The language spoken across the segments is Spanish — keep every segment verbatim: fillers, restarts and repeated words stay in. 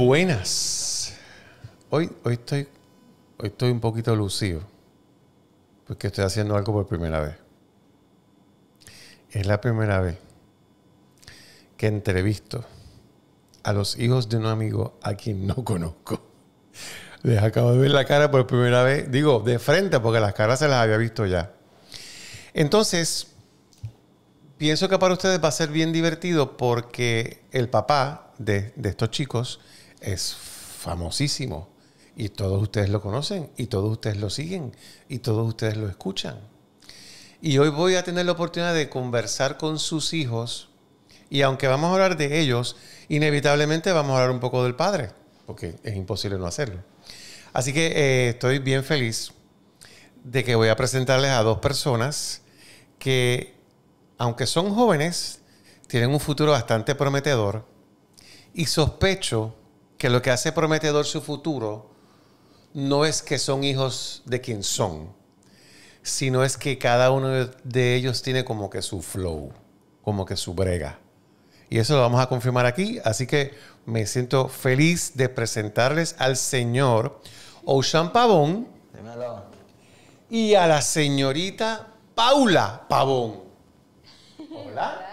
Buenas. Hoy, hoy, estoy, hoy estoy un poquito lucido porque estoy haciendo algo por primera vez. Es la primera vez que entrevisto a los hijos de un amigo a quien no conozco. Les acabo de ver la cara por primera vez. Digo, de frente, porque las caras se las había visto ya. Entonces, pienso que para ustedes va a ser bien divertido porque el papá de, de estos chicos es famosísimo. Y todos ustedes lo conocen, y todos ustedes lo siguen, y todos ustedes lo escuchan. Y hoy voy a tener la oportunidad de conversar con sus hijos. Y aunque vamos a hablar de ellos, inevitablemente vamos a hablar un poco del padre, porque es imposible no hacerlo. Así que eh, estoy bien feliz de que voy a presentarles a dos personas que, aunque son jóvenes, tienen un futuro bastante prometedor. Y sospecho que lo que hace prometedor su futuro no es que son hijos de quien son, sino es que cada uno de ellos tiene como que su flow, como que su brega. Y eso lo vamos a confirmar aquí. Así que me siento feliz de presentarles al señor Ocean Pavón. Dímelo. Y a la señorita Paula Pavón. Hola.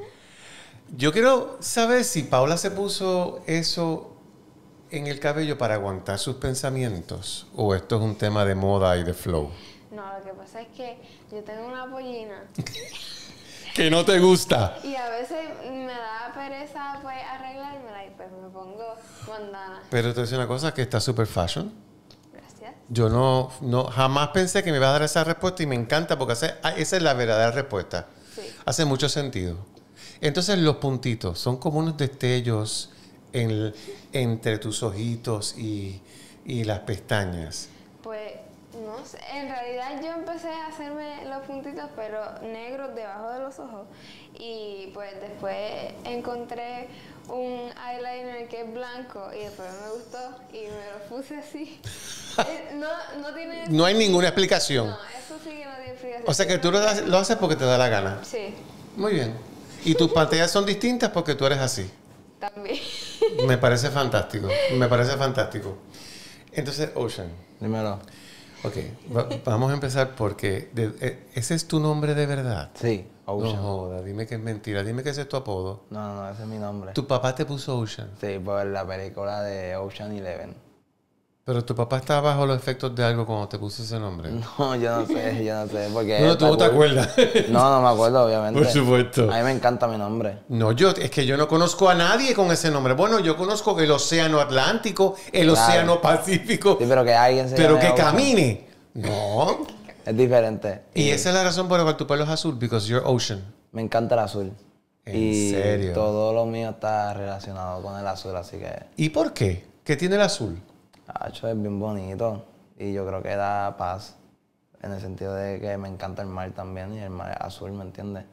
Yo quiero saber si Paula se puso eso en el cabello para aguantar sus pensamientos o esto es un tema de moda y de flow. No, lo que pasa es que yo tengo una pollina. Que no te gusta. Y a veces me da pereza pues arreglármela y pues me pongo bandana. Pero te voy a decir una cosa, que está super fashion. Gracias. Yo no, no, jamás pensé que me iba a dar esa respuesta y me encanta porque hace, esa es la verdadera respuesta. Sí. Hace mucho sentido. Entonces los puntitos son como unos destellos en el, entre tus ojitos y, y las pestañas. Pues no sé, en realidad yo empecé a hacerme los puntitos pero negros debajo de los ojos y pues después encontré un eyeliner que es blanco y después me gustó y me lo puse así. No, no tiene... No hay ninguna explicación. No, eso sí que no tiene explicación. O sea que tú lo, das- lo haces porque te da la gana. Sí, Muy bien. Y tus pantallas son distintas porque tú eres así. también. Me parece fantástico. Me parece fantástico. Entonces, Ocean. Dímelo. Ok, va- vamos a empezar porque de- eh, ese es tu nombre de verdad. Sí, Ocean. No joda, dime que es mentira, dime que ese es tu apodo. No, no, no, ese es mi nombre. Tu papá te puso Ocean, Sí, por la película de Ocean Eleven. pero tu papá estaba bajo los efectos de algo cuando te puso ese nombre. No, yo no sé, yo no sé, porque... No, tú no te cool. acuerdas. No, no me acuerdo, obviamente. Por supuesto. A mí me encanta mi nombre. No, yo, es que yo no conozco a nadie con ese nombre. Bueno, yo conozco el Océano Atlántico, el Claro. Océano Pacífico, Sí, pero que alguien se pero llame que Ocean camine. No. es diferente. Y esa es la razón por la cual tu pelo es azul, because you're ocean. Me encanta el azul. ¿En y serio? todo lo mío está relacionado con el azul, así que... ¿Y por qué? ¿Qué tiene el azul? Hacho, es bien bonito y yo creo que da paz en el sentido de que me encanta el mar también y el mar es azul, ¿me entiendes?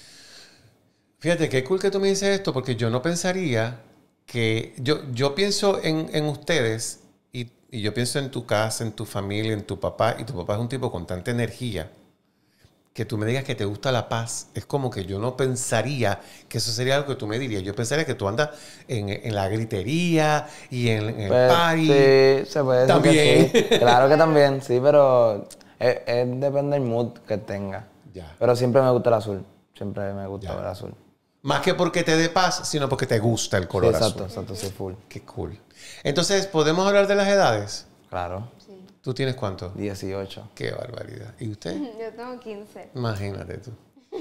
Fíjate, qué cool que tú me dices esto porque yo no pensaría que... Yo, yo pienso en, en ustedes y, y yo pienso en tu casa, en tu familia, en tu papá, y tu papá es un tipo con tanta energía que tú me digas que te gusta la paz. Es como que yo no pensaría que eso sería algo que tú me dirías. Yo pensaría que tú andas en, en la gritería y en, en el Pues, party. sí, se puede decir También. que sí. Claro que también, sí, pero es, es- depende del mood que tenga. Ya. Pero siempre me gusta el azul, siempre me gusta Ya. el azul. Más que porque te dé paz, sino porque te gusta el Sí, color exacto, azul. exacto, sí, full. Qué cool. Entonces, ¿podemos hablar de las edades? Claro, Sí. ¿Tú tienes cuánto? dieciocho. Qué barbaridad. ¿Y usted? Yo tengo quince. Imagínate tú.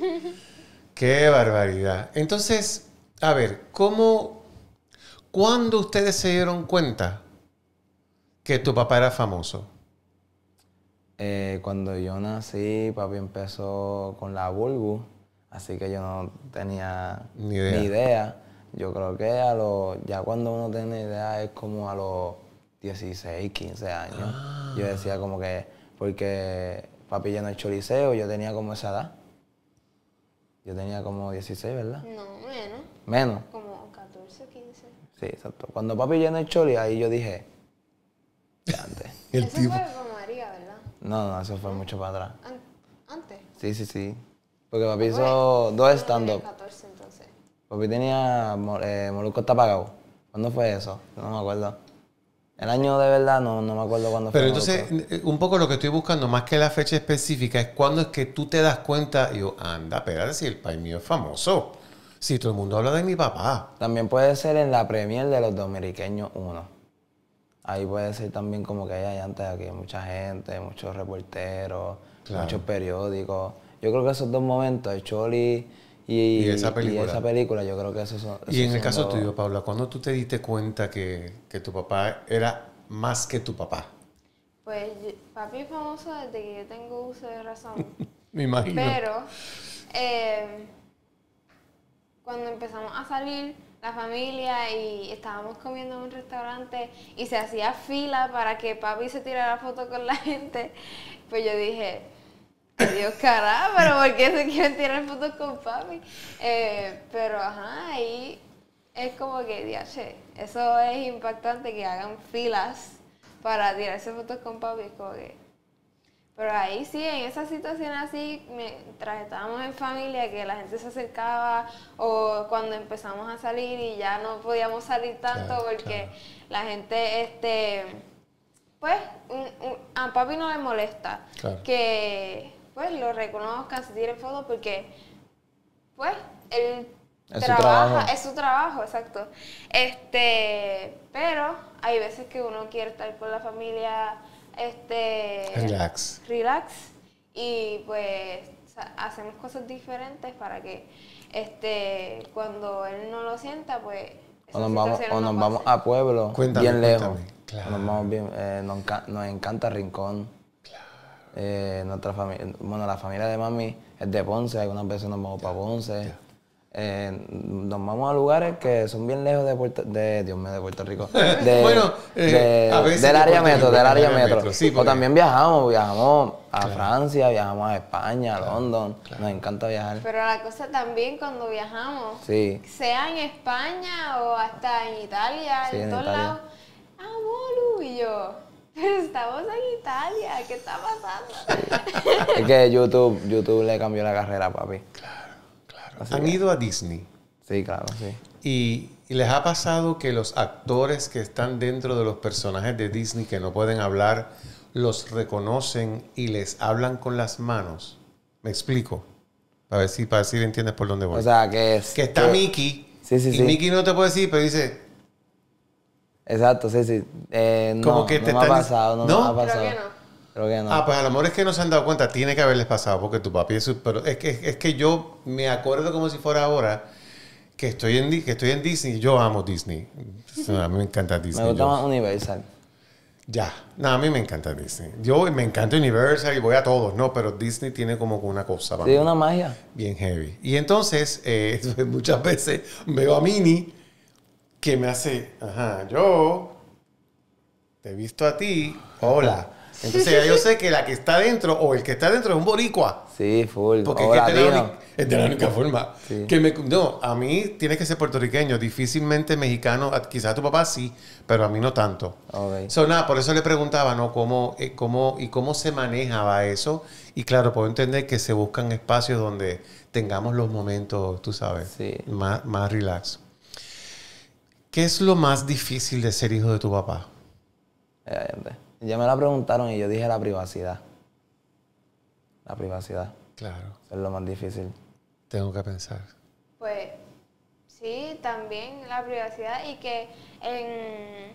Qué barbaridad. Entonces, a ver, ¿cómo, cuándo ustedes se dieron cuenta que tu papá era famoso? Eh, cuando yo nací, papi empezó con la Bulbu, así que yo no tenía Ni idea. ni idea. Yo creo que a los, ya cuando uno tiene idea es como a los dieciséis, quince años. Ah. Yo decía como que, porque papi ya no ha hecho liceo, yo tenía como esa edad. Yo tenía como dieciséis, ¿verdad? No, menos. Menos. Como catorce o quince. Sí, exacto. Cuando papi llenó el choli, ahí yo dije, ya antes. El Eso tipo. fue con María, ¿verdad? No, no, eso fue mucho para atrás. An- antes. Sí, sí, sí. Porque papi hizo Bueno, dos yo stand-up. tenía catorce entonces. Papi tenía Mo- eh, Molusco está apagado. ¿Cuándo fue eso? No me acuerdo. El año de verdad no, no me acuerdo cuándo Pero fue. entonces, un poco lo que estoy buscando, más que la fecha específica, es cuando es que tú te das cuenta y yo, anda, espérate, si el país mío es famoso. Si todo el mundo habla de mi papá. También puede ser en la premier de los Dominiqueños uno. Ahí puede ser también como que hay antes aquí mucha gente, muchos reporteros, Claro. muchos periódicos. Yo creo que esos dos momentos, el Choli y, Y esa película. y esa película, yo creo que esos son... Y esos en el son caso dos- tuyo, Paula, ¿cuándo tú te diste cuenta que, que tu papá era más que tu papá? Pues yo- papi es famoso desde que yo tengo uso de razón. Me imagino. Pero eh, cuando empezamos a salir, la familia, y estábamos comiendo en un restaurante y se hacía fila para que papi se tirara foto con la gente, pues yo dije, Dios carajo, pero ¿por qué se quieren tirar fotos con papi? Eh, pero ajá, ahí es como que, diache, eso es impactante que hagan filas para tirarse fotos con papi, es como que... Pero ahí sí, en esa situación así, mientras estábamos en familia, que la gente se acercaba, o cuando empezamos a salir y ya no podíamos salir tanto Claro, porque claro. la gente, este, pues, un- un- a papi no le molesta Claro. que, pues, lo reconozcan, se tiren fotos porque, pues, él Es su trabaja, trabajo. es su trabajo, exacto. Este, pero hay veces que uno quiere estar con la familia, este, Relax. relax, y pues sa- hacemos cosas diferentes para que, este, cuando él no lo sienta, pues O esas nos vamos, situaciones o no nos vamos pasen. a pueblos Cuéntame, bien lejos. cuéntame. Claro. Nos, vamos bien, eh, nos, enca- nos encanta Rincón. Eh, nuestra familia, bueno, la familia de mami es de Ponce, algunas veces nos vamos para Ponce. Eh, nos vamos a lugares que son bien lejos de Puerto, de Dios mío, de Puerto Rico. De, Bueno, eh, de- a veces del de área Puerto metro, Rico, del área del área metro. metro, sí, O porque- también viajamos, viajamos a Francia, viajamos a España, a London. Nos encanta viajar. Pero la cosa también cuando viajamos, Sí. sea en España o hasta en Italia, Sí, en, en todos Italia. lados, ah, Molu, y yo, pero estamos en Italia, ¿qué está pasando? Es que YouTube, YouTube le cambió la carrera a papi. Así Han que- ido a Disney. Sí, claro, sí. Y, y les ha pasado que los actores que están dentro de los personajes de Disney que no pueden hablar, los reconocen y les hablan con las manos. ¿Me explico? Para ver si, para ver si entiendes por dónde voy. O sea, que es... que está que- Mickey. Sí, sí, y sí. Mickey no te puede decir, pero dice... Exacto, sí, sí. Eh, no, Como que no te me ha están- pasado, no, ¿No? me ha Creo pasado. que no. Creo que no. Ah, pues a lo mejor es que no se han dado cuenta. Tiene que haberles pasado porque tu papi es... su- Pero es que, es que yo me acuerdo como si fuera ahora que estoy en, Di- que estoy en Disney. Yo amo Disney. A mí me encanta Disney. me gusta Yo- más Universal. Ya, no, a mí me encanta Disney. Yo me encanta Universal y voy a todos, ¿no? Pero Disney tiene como que una cosa para Sí, mí una magia. bien heavy. Y entonces, eh, muchas veces veo a Minnie que me hace, ajá, yo te he visto a ti, hola. Entonces ya yo sé que la que está dentro o el que está dentro es un boricua. Sí, full. Porque O es, que es de la latino. única- es de la única forma. Sí. Que me, no, a mí tiene que ser puertorriqueño, difícilmente mexicano. A- Quizás a tu papá sí, pero a mí no tanto. Ok. So, nada, por eso le preguntaba, ¿no? ¿Cómo, eh, cómo, y cómo se manejaba eso? Y claro, puedo entender que se buscan espacios donde tengamos los momentos, tú sabes, Sí. más, más relax. ¿Qué es lo más difícil de ser hijo de tu papá? Ya, ya, ya. Ya me la preguntaron y yo dije la privacidad. La privacidad. Claro, Eso es lo más difícil. tengo que pensar. Pues sí, también la privacidad y que en...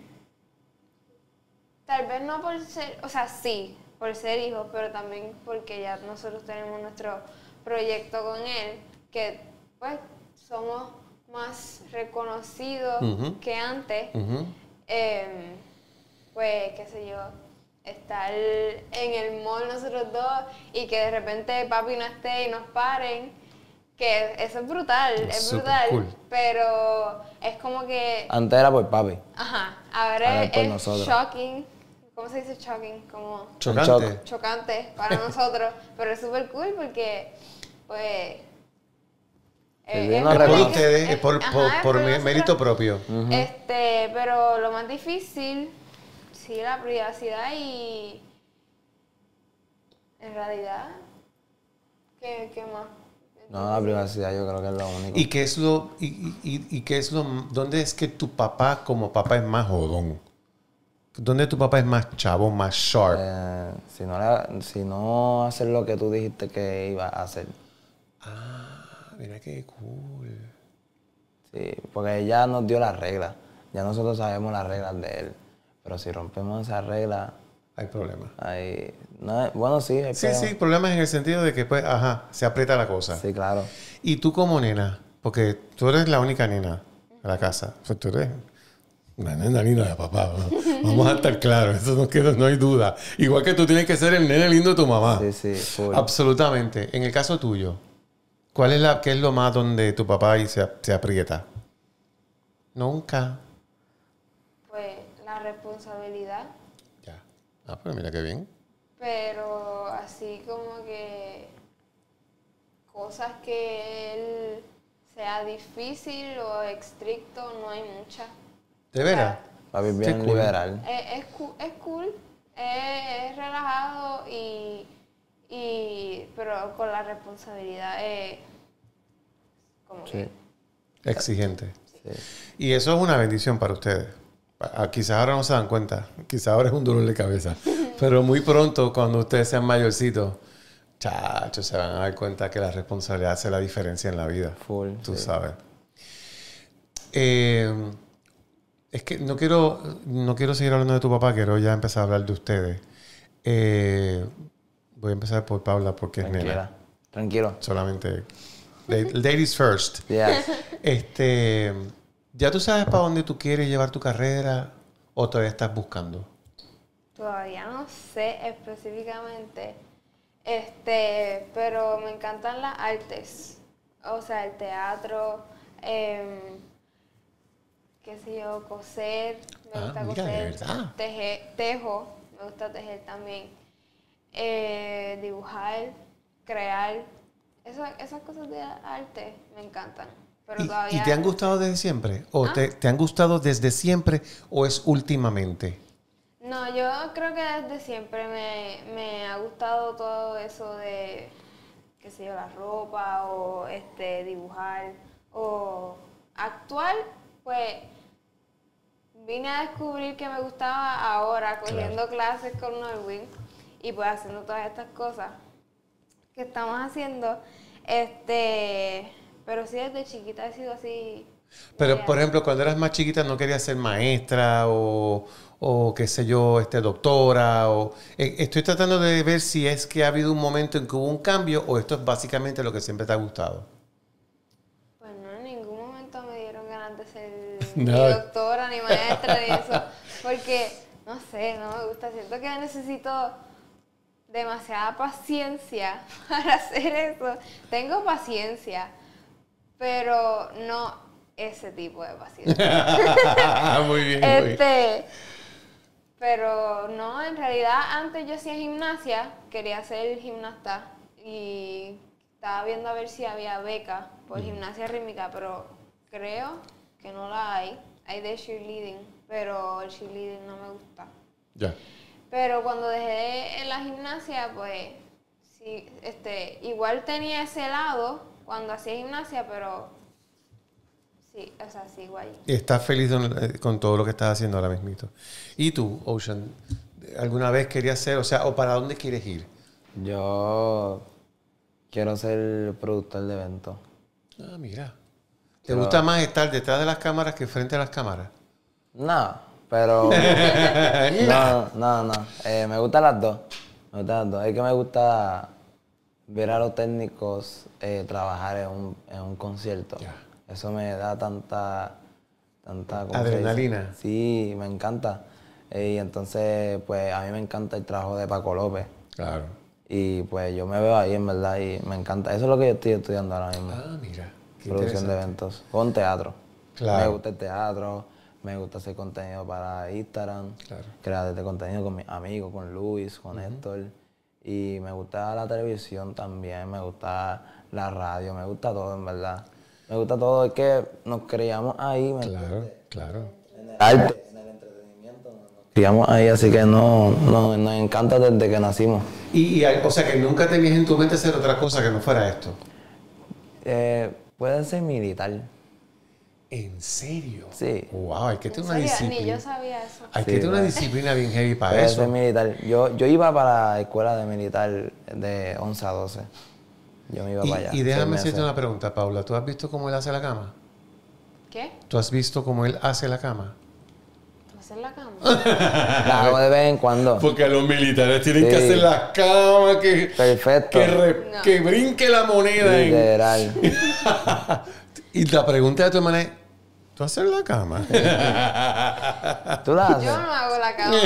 Tal vez no por ser, o sea, sí, por ser hijos, pero también porque ya nosotros tenemos nuestro proyecto con él, que pues somos más reconocidos Ujú. que antes. Ujú. Em, pues, qué sé yo, estar en el mall nosotros dos y que de repente papi no esté y nos paren, que eso es brutal, Es es súper brutal, cool. pero es como que, Antes era por papi. ajá, Ahora ahora es por es nosotros. shocking, ¿cómo se dice shocking? Como Chocante. shock. chocante para nosotros, pero es súper cool porque, pues... Sí, es no Es por Porque- ustedes, es por, ajá, por- es por por mé- nosotros. mérito propio. Este, pero lo más difícil, sí, la privacidad y en realidad, ¿qué, qué más? No, la privacidad yo creo que es lo único. ¿Y qué es lo, y, y, y- y qué es lo, dónde es que tu papá como papá es más jodón? ¿Dónde tu papá es más chavo, más sharp? Eh, si, no le- si no hacer lo que tú dijiste que iba a hacer. Ah, mira qué cool. Sí, porque ella nos dio las reglas. Ya nosotros sabemos las reglas de él. Pero si rompemos esas reglas, Hay problema. ahí... No, es- bueno, sí, hay Sí, problema. sí, problemas en el sentido de que, pues, ajá, se aprieta la cosa. Sí, claro. Y tú como nena, porque tú eres la única nena de la casa. O sea, tú eres una nena linda de papá. ¿No? Vamos a estar claros, eso no, queda, no hay duda. Igual que tú tienes que ser el nene lindo de tu mamá. Sí, sí, full. Absolutamente. En el caso tuyo, ¿cuál es la, qué es lo más donde tu papá ahí se, se aprieta? Nunca. Pues la responsabilidad, Ya. Ah, pero mira qué bien. pero así como que cosas que él sea difícil o estricto, no hay muchas. ¿De veras? Papi es Qué bien cool. liberal. Es, es, cu- es cool, es, es relajado y, y pero con la responsabilidad es como Sí, que Exigente. sí. Y eso es una bendición para ustedes. Ah, quizás ahora no se dan cuenta, quizás ahora es un dolor de cabeza, pero muy pronto cuando ustedes sean mayorcitos, chachos, se van a dar cuenta que la responsabilidad hace la diferencia en la vida. Full, Tú sí. sabes. Eh, es que no quiero, no quiero seguir hablando de tu papá, quiero ya empezar a hablar de ustedes. Eh, voy a empezar por Paula porque es nena. Tranquila. Tranquilo. Solamente la- ladies first. Yes. Este, ¿ya tú sabes para dónde tú quieres llevar tu carrera o todavía estás buscando? todavía no sé específicamente, este, pero me encantan las artes, o sea, el teatro, em, qué sé yo, coser, me Ah, gusta mira, de coser, verdad. teje- tejo, me gusta tejer también, eh, dibujar, crear, Esa- esas cosas de arte me encantan, pero ¿Y, todavía y te han no gustado sé. desde siempre? ¿O ¿Ah? te, te han gustado desde siempre o es últimamente? No, yo creo que desde siempre me, me ha gustado todo eso de, qué sé yo, la ropa o este dibujar o actuar, pues vine a descubrir que me gustaba ahora cogiendo clases con Norwin y pues haciendo todas estas cosas que estamos haciendo, este, pero sí desde chiquita he sido así. Pero, media- por ejemplo, cuando eras más chiquita no querías ser maestra o, o qué sé yo, este, doctora. O, eh, estoy tratando de ver si es que ha habido un momento en que hubo un cambio o esto es básicamente lo que siempre te ha gustado. Pues no, en ningún momento me dieron ganas de ser No. ni doctora, ni maestra, ni eso. Porque, no sé, no me gusta. Siento que necesito demasiada paciencia para hacer eso. Tengo paciencia, pero no ese tipo de paciencia. Muy bien, muy bien. este, pero no, en realidad antes yo hacía gimnasia, quería ser gimnasta y estaba viendo a ver si había beca por gimnasia rítmica, pero creo que no la hay. Hay de cheerleading, pero el cheerleading no me gusta. Ya. Pero cuando dejé en la gimnasia, pues sí, este, igual tenía ese lado cuando hacía gimnasia, pero sí, o sea, sigo ahí. Y estás feliz con, eh, con todo lo que estás haciendo ahora mismito. ¿Y tú, Ocean? ¿Alguna vez querías ser, o sea, o para dónde quieres ir? Yo quiero ser productor de eventos. Ah, mira. ¿Te Pero- gusta más estar detrás de las cámaras que frente a las cámaras? No, pero... no, no, no. Eh, me gustan las dos. Me gustan las dos. Es que me gusta ver a los técnicos eh, trabajar en un, en un concierto. Ya. Eso me da tanta... tanta ¿cómo se dice? Adrenalina. Sí, me encanta. Eh, y entonces, pues a mí me encanta el trabajo de Paco López. Claro. Y pues yo me veo ahí, en verdad, y me encanta. Eso es lo que yo estoy estudiando ahora mismo. Ah, mira. Qué Producción de interesante. eventos. Con teatro. Claro. Me gusta el teatro, me gusta hacer contenido para Instagram. Claro. Crear de contenido con mis amigos, con Luis, con Héctor. Y me gusta la televisión también, me gusta la radio, me gusta todo, en verdad. Me gusta todo, es que nos criamos ahí, ¿me Claro, entiendes? claro. En el arte, en el entretenimiento. Nos nos criamos ahí, así que no, no- nos encanta desde que nacimos. Y, y, o sea, que nunca tenías en tu mente hacer otra cosa que no fuera esto. Eh, puede ser militar. ¿En serio? Sí. Wow, hay que ¿En tener una serio? disciplina. Ni yo sabía eso. Hay Sí, que tener una pues. disciplina bien heavy para Puede eso. ser militar. Yo, yo iba para la escuela de militar de once a doce. Yo me iba Y, para allá. y déjame seis hacerte meses. una pregunta, Paula. ¿Tú has visto cómo él hace la cama? ¿Qué? ¿Tú has visto cómo él hace la cama? ¿Hacer la cama? La hago de vez en cuando. Porque los militares tienen Sí. que hacer la cama, que, Perfecto. que, re- No. que brinque la moneda. en- Literal. Y la pregunta de tu hermana es, ¿tú haces la cama? ¿Tú la haces? Yo no hago la cama.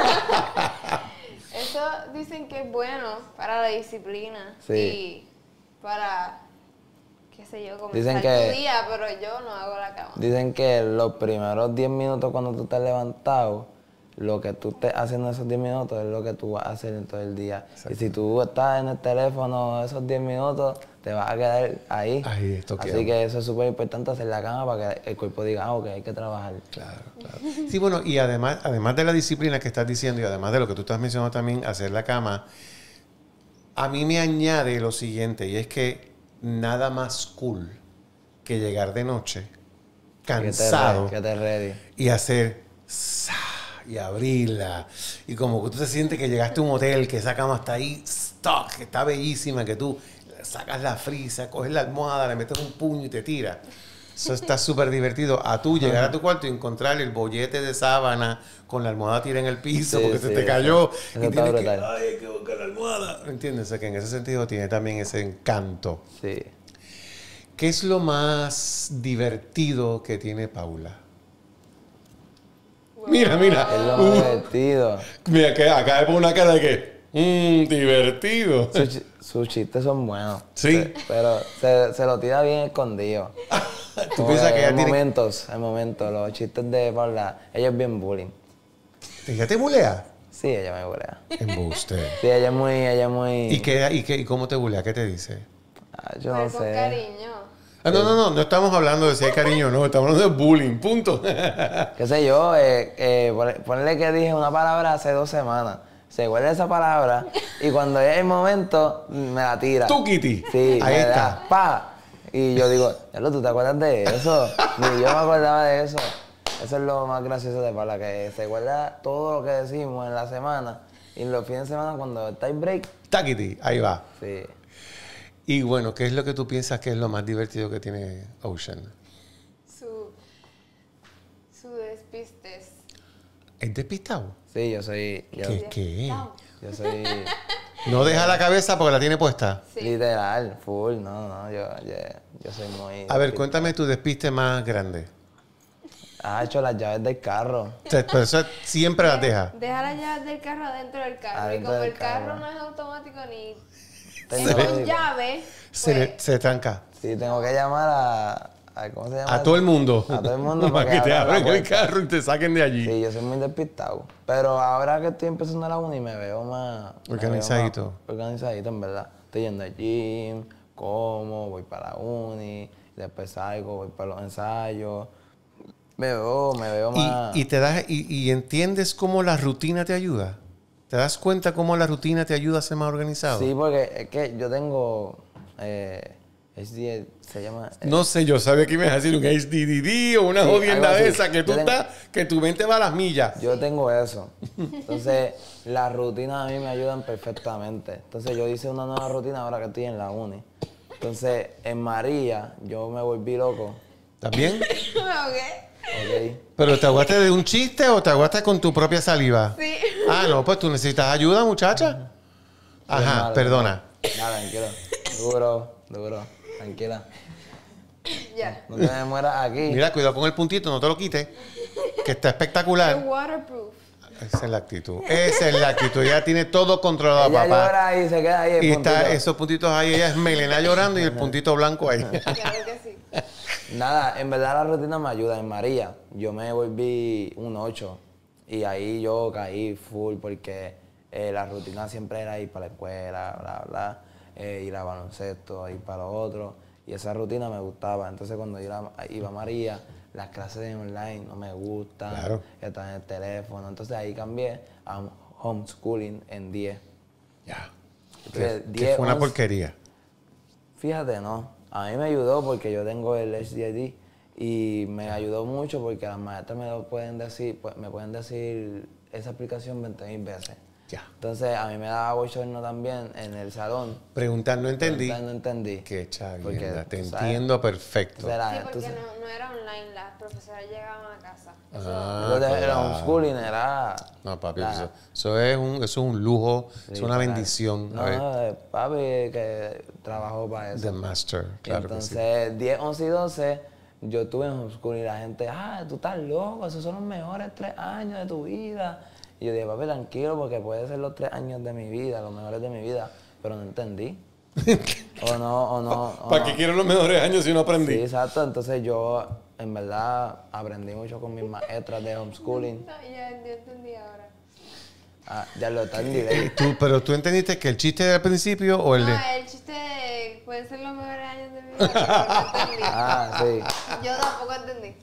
Eso dicen que es bueno para la disciplina. Sí. Y para, qué sé yo, comenzar Dicen que- tu día, pero yo no hago la cama. Dicen que los primeros diez minutos cuando tú estás levantado, lo que tú estés haciendo esos diez minutos es lo que tú vas a hacer en todo el día. Y si tú estás en el teléfono esos diez minutos, te vas a quedar ahí. Ahí, esto Así queda. que eso es súper importante, hacer la cama para que el cuerpo diga, ah, ok, hay que trabajar. Claro, claro. Sí, bueno, y además, además de la disciplina que estás diciendo y además de lo que tú estás mencionando también, hacer la cama, a mí me añade lo siguiente, y es que nada más cool que llegar de noche, cansado, Que te, re- que te ready. y hacer sa, y abrirla, y como que tú te sientes que llegaste a un hotel, que esa cama está ahí, stock, que está bellísima, que tú sacas la frisa, coges la almohada, le metes un puño y te tiras. Eso está súper divertido. A tú llegar a tu cuarto y encontrar el bollete de sábana con la almohada tirada en el piso Sí, porque sí, se te eso- cayó. eso y está tienes que, brutal. ay, hay que buscar la almohada. ¿Entiendes? O sea, que en ese sentido tiene también ese encanto. Sí. ¿Qué es lo más divertido que tiene Paula? Mira, mira. Es lo Uh, más divertido. mira, que acá me pone una cara de que, mmm, divertido. Sus, chi- sus chistes son buenos. Sí. Se- pero se, se lo tira bien escondido. ¿Tú Como piensas que ella hay tiene... momentos, hay momentos. Los chistes de Paula, ella es bien bullying. ¿Ella te bulea? Sí, ella me bulea. Embuste. Sí, ella es muy, ella es muy... ¿Y, qué, y, qué, ¿Y cómo te bulea? ¿Qué te dice? Ah, yo Pero no con sé. cariño. Ah, no, no, no, no estamos hablando de si hay cariño o no, estamos hablando de bullying, punto. Qué sé yo, eh, eh, pon- ponle que dije una palabra hace dos semanas. Se guarda esa palabra y cuando llega el momento, me la tira. Tú, Kitty. Sí, Ahí me está. da, pa. Y yo digo, "Diablo, ¿tú te acuerdas de eso? Ni yo me acordaba de eso. Eso es lo más gracioso de Paula, que se guarda todo lo que decimos en la semana. Y en los fines de semana, cuando está el break, Taquiti, ahí va. sí. Y bueno, ¿qué es lo que tú piensas que es lo más divertido que tiene Ocean? Su, su despistes. ¿Es despistado? Sí, yo soy... Yo, ¿Qué? ¿Qué? yo soy No deja la cabeza porque la tiene puesta. Sí. literal, full. No, no, yo, yo, yo soy muy... A ver, cuéntame tu despiste más grande. Ha hecho las llaves del carro. O sea, pero eso siempre las deja. Deja las llaves del carro adentro del carro. Adentro y como del el carro, carro. no es automático ni Tengo es que- con llave, Se, pues, le- se tranca. Sí, tengo que llamar a... a ¿Cómo se llama? A todo el mundo. A todo el mundo para que te abra la abran el puerta. carro y te saquen de allí. Sí, yo soy muy despistado. Pero ahora que estoy empezando la uni me veo más... me Organizadito. veo más organizadito, en verdad. Estoy yendo al gym, como, voy para la uni, después salgo, voy para los ensayos. Me veo, me veo más... Y, y te das, y, y entiendes cómo la rutina te ayuda. ¿Te das cuenta cómo la rutina te ayuda a ser más organizado? Sí, porque es que yo tengo... Eh, H D, se llama... eh, No sé, yo sabía que me ibas a decir un H D D D o una Sí, jodienda algo de así. esa que tú Yo tengo- estás, que tu mente va a las millas. Yo tengo eso. Entonces, las rutinas a mí me ayudan perfectamente. Entonces, yo hice una nueva rutina ahora que estoy en la uni. Entonces, en María, yo me volví loco. ¿Estás bien? me ahogué. ¿Ok? ¿Pero te aguaste de un chiste o te aguaste con tu propia saliva? Sí. Ah, no, pues tú necesitas ayuda, muchacha. Ajá, Mal, perdona. Nada, tranquilo. Duro, duro. Tranquila. Ya. No te me mueras aquí. Mira, cuidado con el puntito, no te lo quites. Que está Es espectacular. waterproof. Esa es la actitud. Esa es la actitud. Ella tiene todo controlado, Ella papá. llora y se queda ahí el Y está puntito. esos puntitos ahí. Ella es melena llorando y el puntito blanco ahí. Claro que sí. Nada, en verdad la rutina me ayuda. En María, yo me volví un ocho y ahí yo caí full porque eh, la rutina siempre era ir para la escuela, bla, bla, eh, ir a baloncesto, ir para lo otro. Y esa rutina me gustaba. Entonces cuando iba, iba a María, las clases en online no me gustan, Claro. están en el teléfono. Entonces ahí cambié a homeschooling en diez. Ya. Entonces, Que, que diez, fue una once, porquería. Fíjate, no. A mí me ayudó porque yo tengo el H D I D y me ayudó mucho porque las maestras me lo pueden decir, pues, me pueden decir esa explicación veinte mil veces. Ya. Entonces, a mí me daba bochorno también en el salón. Preguntar, no entendí. Preguntar, no entendí. Qué chavienda, Porque, te tú sabes, entiendo perfecto. entonces, la- Sí, porque entonces- no, no era online, las profesoras llegaban a casa. Eso, Ah, entonces, el claro. homeschooling era... No, papi, la- eso, eso es un, eso es un lujo, es una literal. bendición. No, A ver, eh, papi que trabajó para eso. the master, Y claro que sí. entonces, diez, once y doce, yo estuve en homeschooling y la gente, ah, tú estás loco, esos son los mejores tres años de tu vida. Y yo dije, papi, tranquilo, porque puede ser los tres años de mi vida, los mejores de mi vida, pero no entendí. o no, o no. o ¿Para no. qué quiero los mejores años si no aprendí? Sí, exacto. Entonces yo, en verdad, aprendí mucho con mis maestras de homeschooling. no, ya yo entendí ahora. Ah, ya lo está en delay. Tú, pero tú entendiste que el chiste era al principio o el de... No, el chiste de pueden ser los mejores años de mi vida, pero no entendí. Ah, sí. Yo tampoco entendí.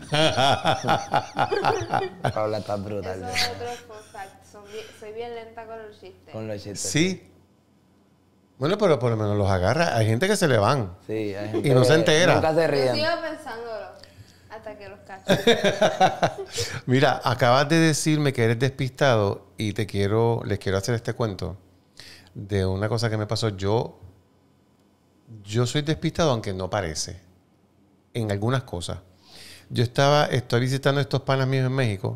Paula está brutal. Eso es otro fun fact. Son bien- soy bien lenta con los chistes. Con los chistes. Sí. Bueno, pero por lo menos los agarra. Hay gente que se le van. Sí, hay gente Y no se que entera. Nunca se Yo ríen. sigo pensándolo hasta que los cacho. Mira, acabas de decirme que eres despistado y te quiero, les quiero hacer este cuento de una cosa que me pasó. Yo, yo soy despistado, aunque no parece, en algunas cosas. Yo estaba, estoy visitando a estos panas míos en México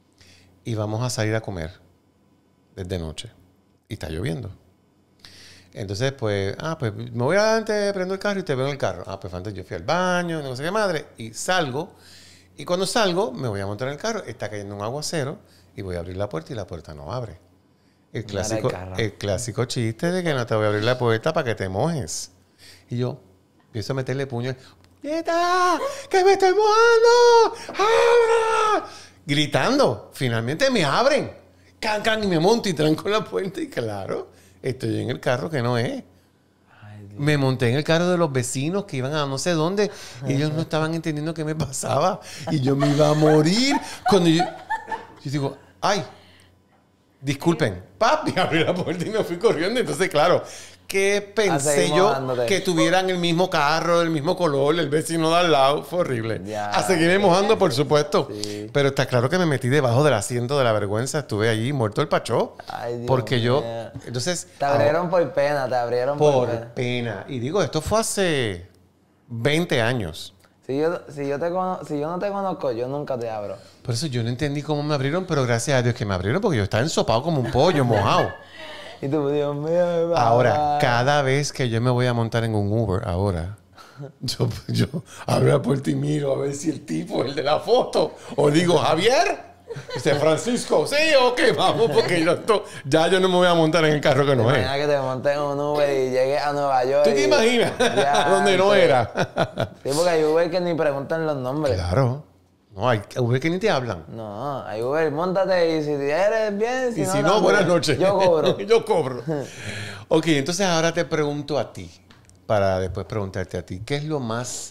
y vamos a salir a comer desde noche y está lloviendo. Entonces, pues, ah, pues me voy adelante, prendo el carro y te veo en el carro. Ah, pues antes yo fui al baño, no sé qué madre, y salgo. Y cuando salgo, me voy a montar en el carro. Está cayendo un aguacero y voy a abrir la puerta y la puerta no abre. El No era el clásico, carro. el clásico chiste de que no te voy a abrir la puerta para que te mojes. Y yo empiezo a meterle puño. ¡Nieta! ¡Que me estoy mojando! ¡Abra! Gritando. Finalmente me abren. Can, can, y me monto y tranco la puerta. Y claro, estoy en el carro que no es. Ay, Dios. Me monté en el carro de los vecinos que iban a no sé dónde y ellos no estaban entendiendo qué me pasaba y yo me iba a morir. Cuando yo, yo digo, ay, disculpen, papi, abrí la puerta y me fui corriendo. Entonces, claro, ¿qué pensé seguir yo? mojándote. Que tuvieran el mismo carro, el mismo color, el vecino de al lado. Fue horrible. Ya. A seguirme mojando, por supuesto. Sí. Pero está claro que me metí debajo del asiento de la vergüenza. Estuve allí muerto el pachó. Ay, Dios porque yo, mío. entonces... Te abrieron por pena, te abrieron por, Por pena. pena. Y digo, esto fue hace veinte años. Si yo, si, yo te cono- si yo no te conozco, yo nunca te abro. Por eso yo no entendí cómo me abrieron, pero gracias a Dios que me abrieron porque yo estaba ensopado como un pollo, mojado. Y tú, Dios mío, me va Ahora, a- cada vez que yo me voy a montar en un Uber, ahora, yo, yo abro la puerta y miro a ver si el tipo, el de la foto, o digo, Javier, dice Francisco, sí, ok, vamos, porque yo esto- ya yo no me voy a montar en el carro que no es. Imagina que te monté en un Uber y llegué a Nueva York. ¿Tú te y- imaginas? Ya, Donde no entonces- era. Sí, porque hay Uber que ni preguntan los nombres. Claro. No, hay Uber que ni te hablan. No, hay Uber, montate y si eres bien, si Y no, si no, también. buenas noches. Yo cobro. Yo cobro. Ok, entonces ahora te pregunto a ti, para después preguntarte a ti, ¿qué es lo más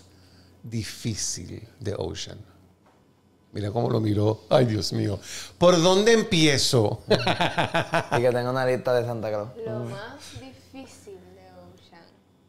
difícil de Ocean? Mira cómo lo miró. Ay, Dios mío. ¿Por dónde empiezo? Y que tengo una lista de Santa Claus. Lo más difícil de Ocean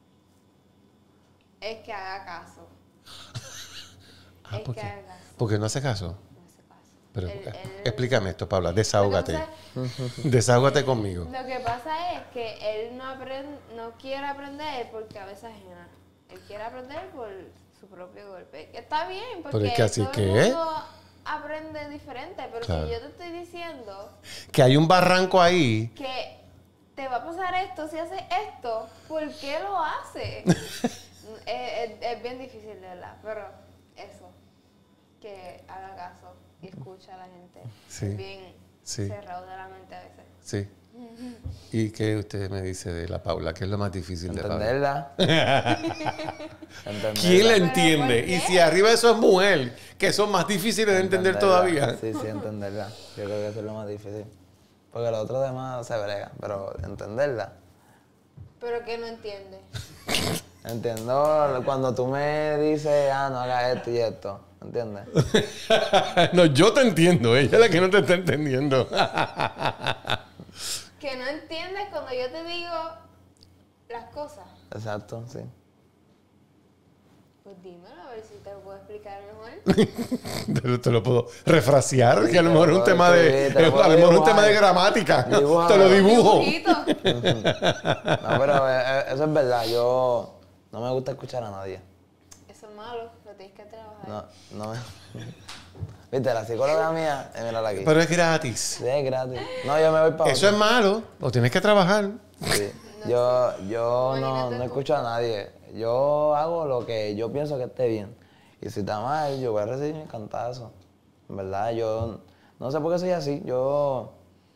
es que haga caso. Ah, es ¿por que qué? haga caso. ¿Por qué no hace caso? No hace caso. Pero, Él- él- explícame esto, Paula. Desahógate. Lo que pasa- Desahógate conmigo. Lo que pasa es que él no, aprende, no quiere aprender por cabeza ajena. Él quiere aprender por su propio golpe. Que está bien, porque Pero es que así todo que el es. mundo aprende diferente. Pero Claro. si yo te estoy diciendo Que hay un barranco ahí. que te va a pasar esto si haces esto, ¿por qué lo haces? es, es- es bien difícil, de verdad. Pero eso, que haga caso y escucha a la gente. Sí, Es bien sí. cerrado de la mente a veces. Sí. ¿Y qué usted me dice de la Paula? ¿Qué es lo más difícil de Paula? Entenderla. Entenderla. ¿Quién la ¿Pero entiende? por Y qué? si arriba eso es mujer, que son más difíciles de entender Entenderla. todavía. Sí, sí, entenderla. Yo creo que eso es lo más difícil. Porque lo otro demás se brega, pero entenderla. Pero que no entiende. Entiendo cuando tú me dices, ah, no hagas esto y esto. ¿Entiendes? No, yo te entiendo. Ella es la que no te está entendiendo. Que no entiendes cuando yo te digo las cosas. Exacto, sí. Pues dímelo, a ver si te lo puedo explicar mejor. te, lo, te lo puedo refrasear, que a lo mejor es un puedo tema de, escribir, te lo a puedo lo mejor es un dibujar. tema de gramática. Dibújame. Te lo dibujo. Dibujito. No, pero eh, eh, eso es verdad. Yo no me gusta escuchar a nadie. Eso es malo, lo tienes que trabajar. No, no me... Viste, la psicóloga mía, eh, mírala aquí. Pero es gratis. Sí, es gratis. No, yo me voy para Eso es malo, o tienes que trabajar. Sí. Yo, yo no, Imagínate no tú. escucho a nadie. Yo hago lo que yo pienso que esté bien. Y si está mal, yo voy a recibir mi cantazo. En verdad, yo no sé por qué soy así. Yo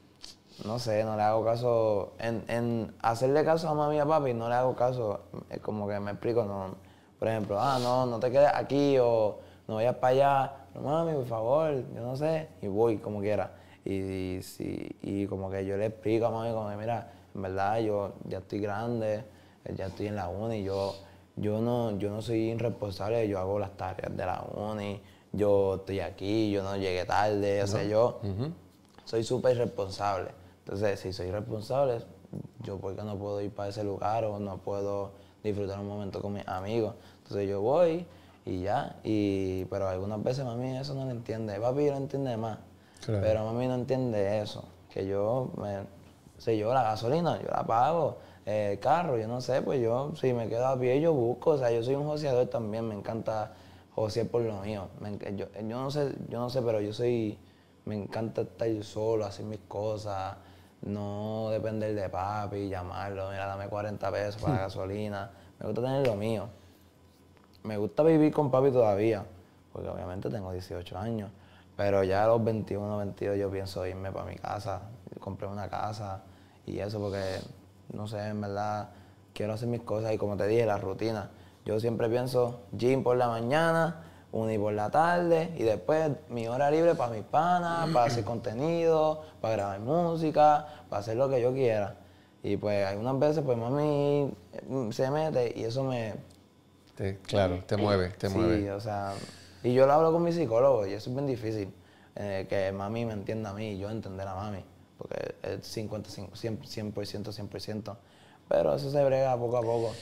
no sé, no le hago caso. En, en hacerle caso a mami y a papi, no le hago caso. Es como que me explico, no. Por ejemplo, ah, no, no te quedes aquí o no vayas para allá. No, mami, por favor, yo no sé. Y voy como quiera. Y, y, sí, y como que yo le explico a mami, como que mira, en verdad yo ya estoy grande, ya estoy en la uni, yo, yo, no, yo no soy irresponsable, yo hago las tareas de la uni, yo estoy aquí, yo no llegué tarde, o sea, yo Ujú. soy súper responsable. Entonces, si soy responsable, yo por qué no puedo ir para ese lugar o no puedo disfrutar un momento con mis amigos. Entonces yo voy y ya, y, pero algunas veces mami eso no lo entiende, papi lo entiende más, Claro. pero mami no entiende eso, que yo, me, sé yo, la gasolina, yo la pago, eh, el carro, yo no sé, pues yo, si me quedo a pie, yo busco, o sea, yo soy un joseador también, me encanta josear por lo mío, me enc- yo, yo no sé, yo no sé, pero yo soy, me encanta estar solo, hacer mis cosas, no depender de papi, llamarlo, mira, dame cuarenta pesos para la gasolina, me gusta tener lo mío. Me gusta vivir con papi todavía, porque obviamente tengo dieciocho años, pero ya a los veintiuno, veintidós yo pienso irme para mi casa, compré una casa y eso porque, no sé, en verdad quiero hacer mis cosas y como te dije, la rutina. Yo siempre pienso gym por la mañana, uni por la tarde y después mi hora libre para mis panas, para hacer contenido, para grabar música, para hacer lo que yo quiera. Y pues algunas veces pues mami se mete y eso me... Te- claro, te mueve, te sí, mueve. o sea, y yo lo hablo con mi psicólogo y eso es bien difícil, eh, que mami me entienda a mí y yo entender a mami, porque es cincuenta, cien por ciento, cien por ciento, pero eso se brega poco a poco,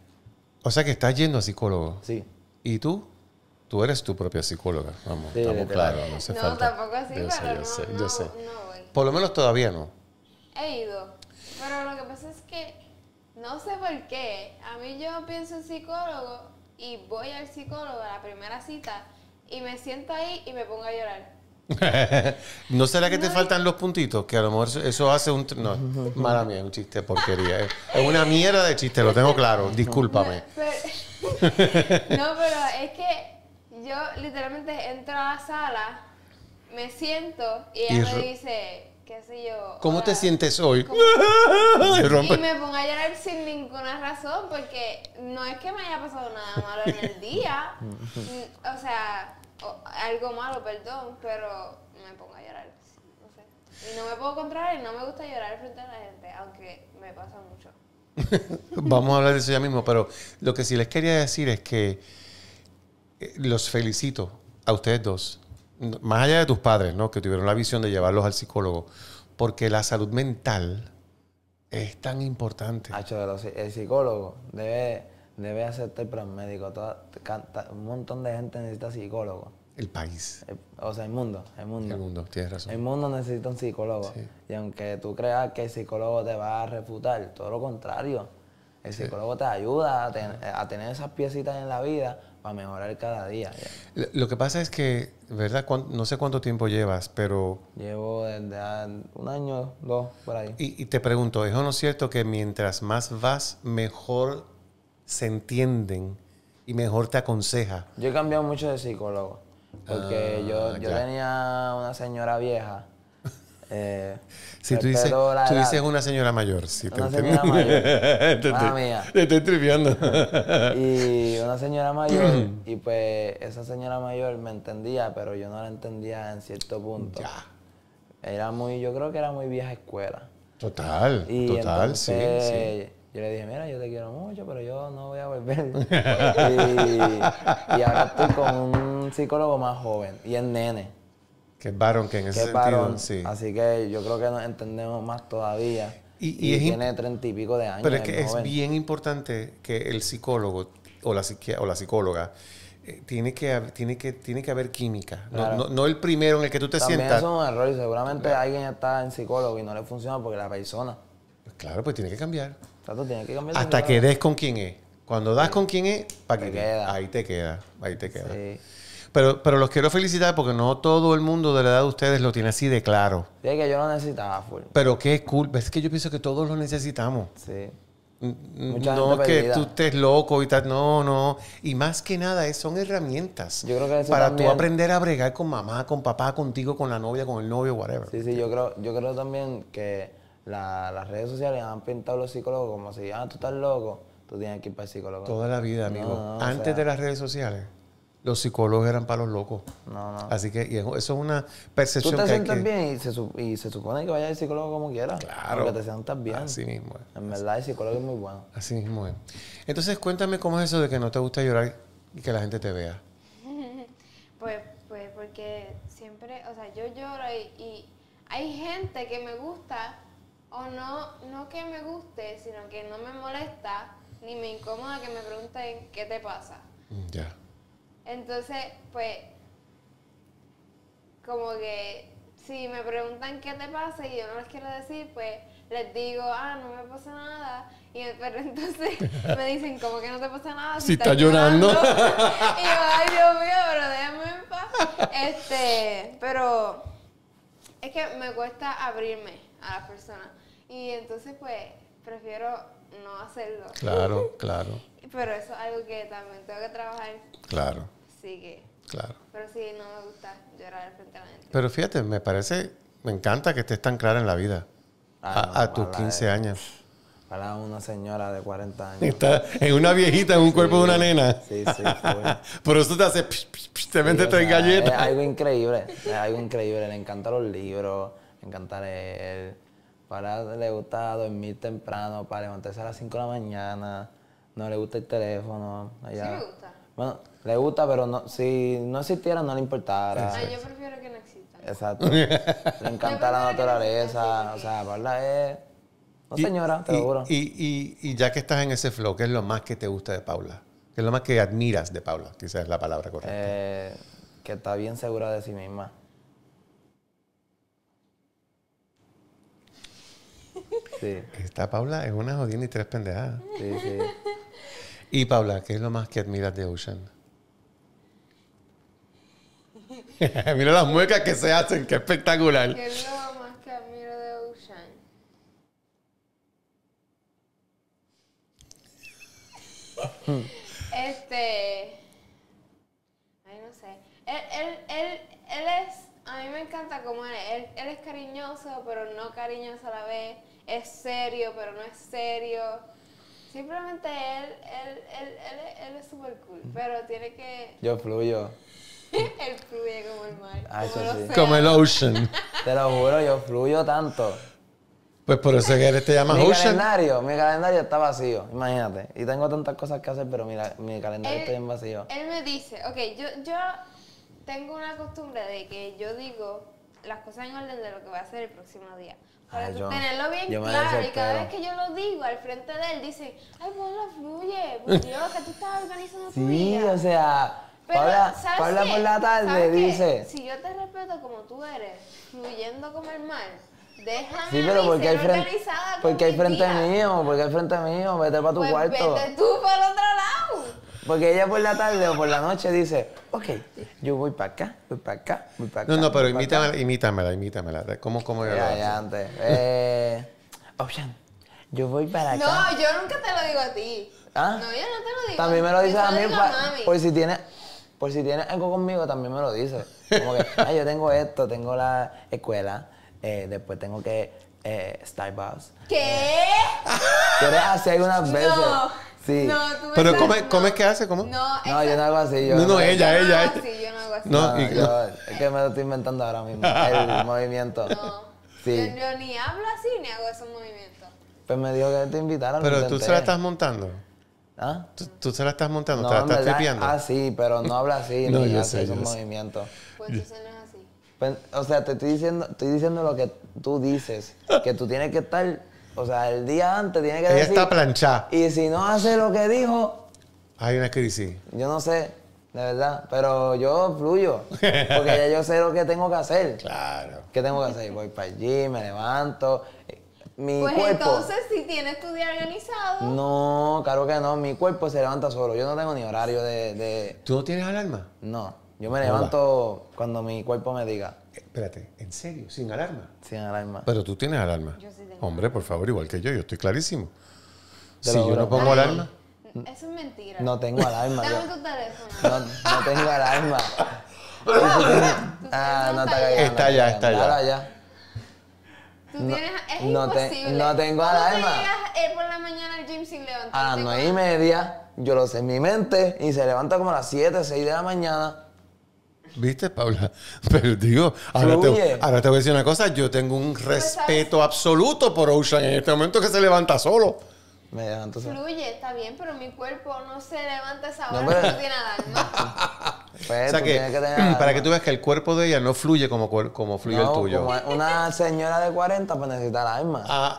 O sea que estás yendo a psicólogo. sí. ¿Y tú? Tú eres tu propia psicóloga. Vamos, Sí, estamos literal. claros, no hace No, falta. tampoco así, yo sé, pero yo no, sé, no, yo sé. no voy. Por lo menos todavía no. He ido, pero lo que pasa es que no sé por qué. A mí yo pienso en psicólogo y voy al psicólogo a la primera cita y me siento ahí y me pongo a llorar. ¿No será que te faltan los puntitos? Que a lo mejor eso- eso hace un... tr- No, mala mía, es un chiste de porquería. Es es una mierda de chiste, lo tengo claro. Discúlpame. Pero- no, pero es que yo literalmente entro a la sala, me siento y ella Y me ro- dice, qué sé yo. ¿Cómo te hola. sientes hoy? ¿Cómo- Y rompe- Y me pongo a llorar sin ninguna razón, porque no es que me haya pasado nada malo en el día, mm, o sea, o- algo malo, perdón, pero me pongo a llorar, no sé. Y no me puedo controlar y no me gusta llorar frente a la gente, aunque me pasa mucho. Vamos a hablar de eso ya mismo, pero lo que sí les quería decir es que eh, los felicito a ustedes dos, n- más allá de tus padres, ¿no? Que tuvieron la visión de llevarlos al psicólogo, porque la salud mental es tan importante. Hacho, de los- el psicólogo debe, debe hacerte el plan médico, toda- canta- un montón de gente necesita psicólogo. El país, Eh, O sea, el mundo, el mundo. el mundo, tienes razón. El mundo necesita un psicólogo. Sí. Y aunque tú creas que el psicólogo te va a refutar, todo lo contrario. El psicólogo te ayuda a, ten- a tener esas piecitas en la vida para mejorar cada día. Lo- Lo que pasa es que, ¿verdad? Cuán- No sé cuánto tiempo llevas, pero... Llevo desde a- un año, dos, por ahí. Y, y te pregunto, ¿es o no cierto que mientras más vas, mejor se entienden y mejor te aconseja? Yo he cambiado mucho de psicólogo. Porque Ah, yo, yo ya. tenía una señora vieja. Eh, Si tú dices, respeto la tú edad. dices una señora mayor, sí, te Una entiendo. señora mayor. Te Mala estoy- mía. Te estoy triviando. Y una señora mayor, y pues esa señora mayor me entendía, pero yo no la entendía en cierto punto. Ya. Era muy, yo creo que era muy vieja escuela. Total, Y total, sí, entonces, sí. yo le dije, mira, yo te quiero mucho, pero yo no voy a volver. y, y ahora estoy con un psicólogo más joven, y es nene, Que es varón, que en que ese es sentido, varón. sí. Así que yo creo que nos entendemos más todavía. Y- Y, y es imp- tiene treinta y pico de años. Pero es que es joven. bien importante que el psicólogo o la, psiqui- o la psicóloga, eh, tiene, que, hab- tiene, que, tiene que haber química. No, Claro. no, no el primero en el que tú te También sientas. eso es un error y seguramente alguien está en psicólogo y no le funciona porque la persona. Pues claro, pues tiene que cambiar. Tato, tiene que cambiar de Hasta que psicólogo. des con quién es. Cuando das con quién es, pa' Te que queda. ahí te queda. Ahí te queda. Sí. Pero, pero los quiero felicitar porque no todo el mundo de la edad de ustedes lo tiene así de claro. Sí, es que yo lo necesitaba full. Pero qué cool. Es que yo pienso que todos lo necesitamos. Sí. N- Mucha no gente que perdida. tú estés loco y tal. No, no. Y más que nada, es- son herramientas. Yo creo que eso para también- tú aprender a bregar con mamá, con papá, contigo, con la novia, con el novio, whatever. Sí, sí, yo creo, yo creo también que la- las redes sociales han pintado a los psicólogos como si, ah, tú estás loco, tú tienes que ir para el psicólogo. Toda la vida, amigo. No, no, o Antes sea- de las redes sociales, los psicólogos eran para los locos. No, no. Así que y eso es una Tú percepción te que hay sientes que... bien y se, su- y se supone que vayas al psicólogo como quieras. Claro. Porque te sientas bien. Así mismo es. En verdad, el psicólogo es muy bueno. Así mismo es. Entonces, cuéntame cómo es eso de que no te gusta llorar y que la gente te vea. Pues, pues porque siempre, o sea, yo lloro y, y hay gente que me gusta, o no, no que me guste, sino que no me molesta ni me incomoda que me pregunten qué te pasa. Mm, Ya. Entonces, pues, como que si me preguntan qué te pasa y yo no les quiero decir, pues les digo, ah, no me pasa nada. Y pero entonces me dicen, ¿cómo que no te pasa nada? Si estás llorando. y yo, ay, Dios mío, pero déjame en paz. Este, pero es que me cuesta abrirme a las personas. Y entonces, pues, prefiero no hacerlo. Claro, claro, Pero eso es algo que también tengo que trabajar. claro, Sí que... claro. Pero sí, no me gusta llorar frente a la gente. Pero fíjate, me parece, me encanta que estés tan clara en la vida. Ah, a no, a tus para quince de- años. Para una señora de cuarenta años. Está en una viejita, en un cuerpo de una nena. Sí, sí, full. Por eso te hace, psh, psh, psh, te vende Sí, o tres sea, galletas. Es algo increíble, es algo increíble. Le encantan los libros, le encanta leer. Para le gusta dormir temprano, para levantarse a las cinco de la mañana. No le gusta el teléfono. Ella, Sí me gusta. Bueno, le gusta, pero no, si no existiera no le importara. Ay, yo prefiero que no existan. Exacto. Le encanta Yo la prefiero que no naturaleza. exista, O sí, sea, Paula es... No, Y- señora, te y, lo juro. Y, y, y ya que estás en ese flow, ¿qué es lo más que te gusta de Paula? ¿Qué es lo más que admiras de Paula? Quizás es la palabra correcta. Eh, que está bien segura de sí misma. Sí, Esta Paula es una jodida y tres pendejadas. sí, sí. Y Paula, ¿qué es lo más que admiras de Ocean? Mira las muecas que se hacen, qué espectacular. ¿Qué es lo más que admiro de Ocean? este... Ay, no sé. Él, él, él, él es... A mí me encanta cómo él es. Él, él es cariñoso, pero no cariñoso a la vez. Es serio, pero no es serio. Simplemente él, él, él, él, es- él es súper cool. Pero tiene que... Yo fluyo. Él fluye como el mar. Ah, como eso el sí. océano. Como el Ocean. Te lo juro, yo fluyo tanto. Pues por eso que él te llama Mi Ocean. calendario, mi calendario está vacío, imagínate. Y tengo tantas cosas que hacer, pero mira, mi calendario Él- está bien vacío. Él me dice, ok, yo, yo tengo una costumbre de que yo digo las cosas en orden de lo que voy a hacer el próximo día. Para Ay, tú yo- tenerlo bien yo me claro y cada vez desespero. que yo lo digo al frente de él, dice, ay, Paula, fluye, por Dios, que tú estás organizando tu Sí, día. o sea, Pero, Paula, ¿sabes Paula qué? por la tarde ¿Sabes qué? dice... Si yo te respeto como tú eres, fluyendo como el mar, déjame Sí, a pero mí porque hay ser frente, organizada con porque hay mis frente días. mío, porque hay frente mío, vete para tu Pues cuarto. vete tú para el otro lado. Porque ella por la tarde o por la noche dice, ok, yo voy para acá, voy para acá, voy para acá. No, no, pero voy pa' acá". imítamela, imítamela, imítamela. ¿Cómo, cómo ella lo Ya, hace? ya, antes. Eh, Ocean, yo voy para acá. No, yo nunca te lo digo a ti. ¿Ah? No, yo no te lo digo. También me lo Yo dices se a mí, digo pa- mami. por si tienes, por si tienes algo conmigo, también me lo dices. Como que, ay, yo tengo esto, tengo la escuela, eh, después tengo que eh, Starbucks. ¿Qué? ¿Quieres hacer algunas veces? No. Sí. No, tú me Pero estás- ¿cómo, no. cómo es que hace? ¿Cómo? No, No, yo no hago así. Yo No, no, ella, yo no ella. hago así, yo no hago así. No, No, y- yo- es que me lo estoy inventando ahora mismo, el movimiento. No. Sí. Yo, yo ni hablo así ni hago esos movimientos. Pues me dijo que te invitaran. lo Pero tú intenté. se la estás montando. ¿Ah? ¿Tú, tú se la estás montando, No, te la en estás verdad, tripeando. ah, sí, pero no habla así, No, ni yo hace sé, esos yo sé. movimientos. Pues entonces no es así. Pues, o sea, te estoy diciendo, estoy diciendo lo que tú dices, que tú tienes que estar, o sea, el día antes tienes que Ella decir... está planchada. Y si no hace lo que dijo, Hay una crisis. Yo no sé, de verdad, pero yo fluyo. Porque ya yo sé lo que tengo que hacer. Claro. ¿Qué tengo que hacer? Voy para allí, me levanto. Mi Pues cuerpo... entonces, si tienes tu día organizado. No, claro que no. Mi cuerpo se levanta solo. Yo no tengo ni horario de... de... ¿Tú no tienes alarma? No. Yo me Hola. levanto cuando mi cuerpo me diga. Eh, Espérate, ¿en serio? ¿Sin alarma? Sin alarma. Pero tú tienes alarma. Yo sí tengo Hombre, por favor, igual que yo, yo estoy clarísimo. Te Si lo yo juro. no pongo Ay, alarma, Eso es mentira. No tengo alarma. Dame yo- tu teléfono. No, no tengo alarma. Ah, no está callando. Está ya, está ya. Dale allá. Tú No- tienes, es no te- imposible. no tengo ¿Cómo alarma. tú llegas eh, por la mañana al gym sin levantarte? A las nueve y media, yo lo sé en mi mente, y se levanta como a las siete, seis de la mañana. ¿viste, Paula? Pero digo, ahora te, Fluye. ahora te voy a decir una cosa, yo tengo un respeto absoluto por Ocean en este momento que se levanta solo. Me levanto solo. Fluye, está bien, pero mi cuerpo no se levanta a esa No, hora pero- que tú tienes alarma. Pues, O sea tú que, tienes que tener alarma. para que tú veas que el cuerpo de ella no fluye como, cuer- como fluye No, el tuyo. como una señora de cuarenta, pues necesita alarma. Ah.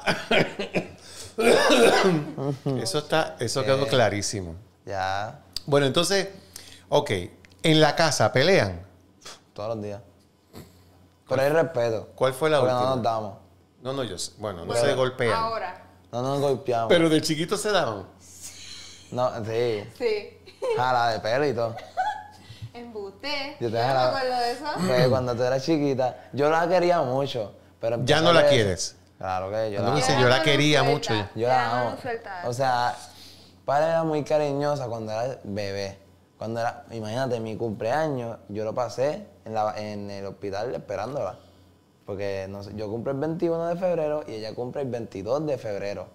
Eso está, eso quedó clarísimo. Ya, Bueno, entonces, ok, en la casa pelean. todos los días. Pero hay respeto. ¿Cuál fue la porque última? no nos damos. No, no, yo sé. Bueno, no Pero- se golpean. Ahora. No nos golpeamos. Pero de chiquitos se daban. No, sí. Sí. Jala de pelo y todo. Embuste. Yo Yo te no me jalaba. acuerdo de eso. Porque cuando tú eras chiquita, yo la quería mucho. Pero Ya empecé no a la ver- quieres. Claro que yo Cuando la dice, amo. yo la mano quería suelta. mucho. Yo Era la mano amo. suelta. O sea, padre era muy cariñosa cuando era bebé. Cuando era, imagínate, mi cumpleaños, yo lo pasé en, la, en el hospital esperándola. Porque no sé, yo cumplo el veintiuno de febrero y ella cumple el veintidós de febrero.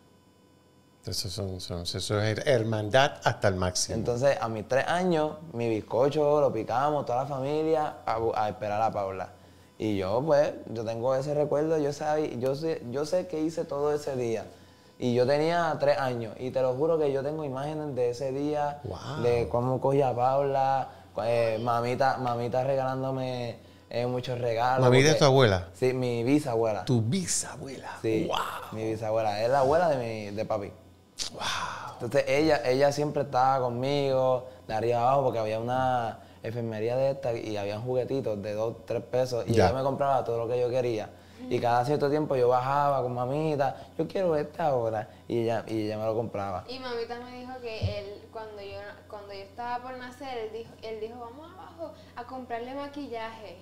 Eso, son, son- eso es hermandad hasta el máximo. Entonces, a mis tres años, mi bizcocho lo picábamos, toda la familia, a, bu- a esperar a Paula. Y yo, pues, yo tengo ese recuerdo, yo, sabía, yo, sé, yo sé que hice todo ese día. Y yo tenía tres años, y te lo juro que yo tengo imágenes de ese día, Wow. de cómo cogía a Paula, cu- eh, mamita, mamita regalándome eh, muchos regalos. ¿Mamita es porque- tu abuela? Sí, mi bisabuela. Tu bisabuela. Sí, Wow. mi bisabuela, es la abuela de, mi, de papi. Entonces ella, ella siempre estaba conmigo, de arriba abajo, porque había una enfermería de esta y había juguetitos de dos, tres pesos y Ya. ella me compraba todo lo que yo quería. Y cada cierto tiempo yo bajaba con mamita, yo quiero este ahora, y ella, y ella me lo compraba. Y mamita me dijo que él, cuando yo, cuando yo estaba por nacer, él dijo, él dijo, vamos abajo a comprarle maquillaje.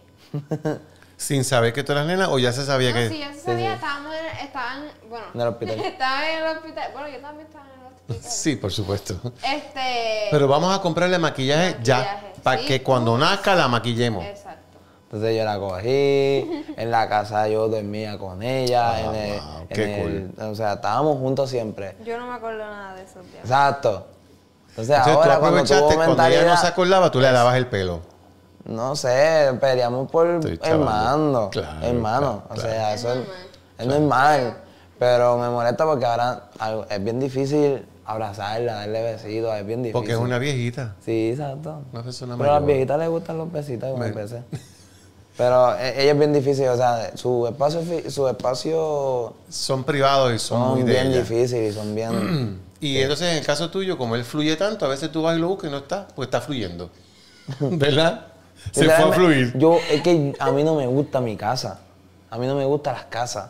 Sin saber que tú eras nena o ya se sabía No, que. sí, yo sí sabía, sí. estábamos en, estaban, bueno, En el hospital. estaban en el hospital. Bueno, yo también estaba en el hospital. Sí, por supuesto. Este. Pero vamos a comprarle maquillaje, ya. Maquillaje, Para sí. que cuando nazca la maquillemos. Exacto. Entonces yo la cogí, en la casa yo dormía con ella, Ah, en el, wow, en qué el- o sea, estábamos juntos siempre. Yo no me acuerdo nada de esos días. Exacto. Entonces, Entonces ahora tú cuando aprovechaste, tuvo cuando, ella no mentalidad, se acordaba, tú le lavas el pelo. no sé, peleamos por Estoy chavando. hermano, Claro, hermano, claro, o sea, claro. eso Es es, normal. es normal, pero me molesta porque ahora algo- es bien difícil abrazarla, darle besitos, es bien difícil. Porque es una viejita. Sí, exacto. Una persona Pero a las mayor. viejitas les gustan los besitos algunas Me- veces. Pero e- ella es bien difícil, o sea, su espacio, fi- su espacio Son privados y son, muy son de bien ella. difíciles y son bien... Y entonces en el caso tuyo, como él fluye tanto, a veces tú vas y lo buscas y no está, pues está fluyendo. ¿Verdad? Se fue a Literalmente, fluir. Yo, es que a mí no me gusta mi casa. A mí no me gustan las casas.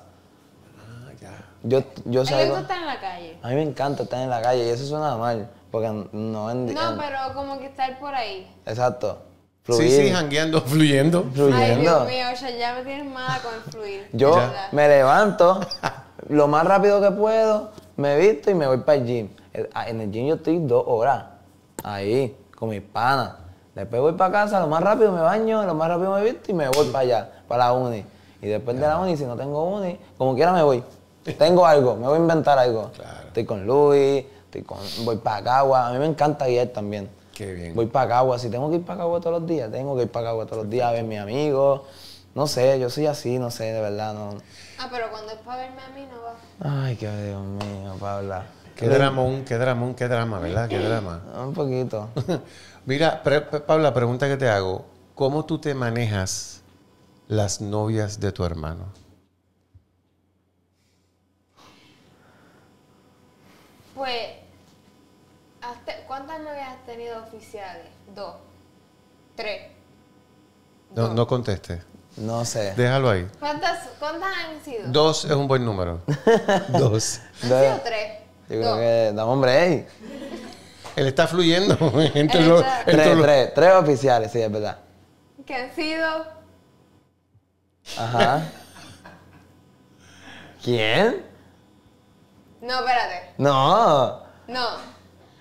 Ah, ya. Yo, yo A él le salgo... gusta estar en la calle. A mí me encanta estar en la calle y eso suena mal, porque no en... No, en- pero como que estar por ahí. Exacto. Sí, Fluir, sí, jangueando, fluyendo. Ay, fluyendo. Dios mío, o sea, ya me tienes mala con el fluir. Yo de verdad. me levanto lo más rápido que puedo, me visto y me voy para el gym. Eh, En el gym yo estoy dos horas, ahí, con mis panas. Después voy para casa, lo más rápido me baño, lo más rápido me visto y me voy para allá, para la uni. Y después de la uni, si no tengo uni, como quiera me voy. Tengo algo, me voy a inventar algo. Claro. Estoy con Luis, estoy con, voy para Cagua. A mí me encanta guiar también. Qué bien. Voy para Cagua. Si tengo que ir para Cagua todos los días, tengo que ir para Cagua todos los días a ver a mis amigos. No sé, yo soy así, no sé, de verdad, no. Ah, pero cuando es para verme a mí no va. Ay, qué Dios mío, Paula. Qué dramón, qué dramón, qué drama, ¿verdad? Qué drama. Un poquito. Mira, pre- pre- Paula, pregunta que te hago. ¿Cómo tú te manejas las novias de tu hermano? Pues, hazte- ¿cuántas novias has tenido oficiales? Dos. Tres. No, Dos. no conteste. No sé. Déjalo ahí. ¿Cuántas, ¿Cuántas han sido? Dos es un buen número. Dos. ¿Han Dos. sido tres? Yo Dos. creo que, dame hombre, ey. Él está fluyendo entre Él los... está- entre Tres, los- tres, tres oficiales, sí, es verdad. Que han sido... Ajá. ¿Quién? No, espérate. No. No.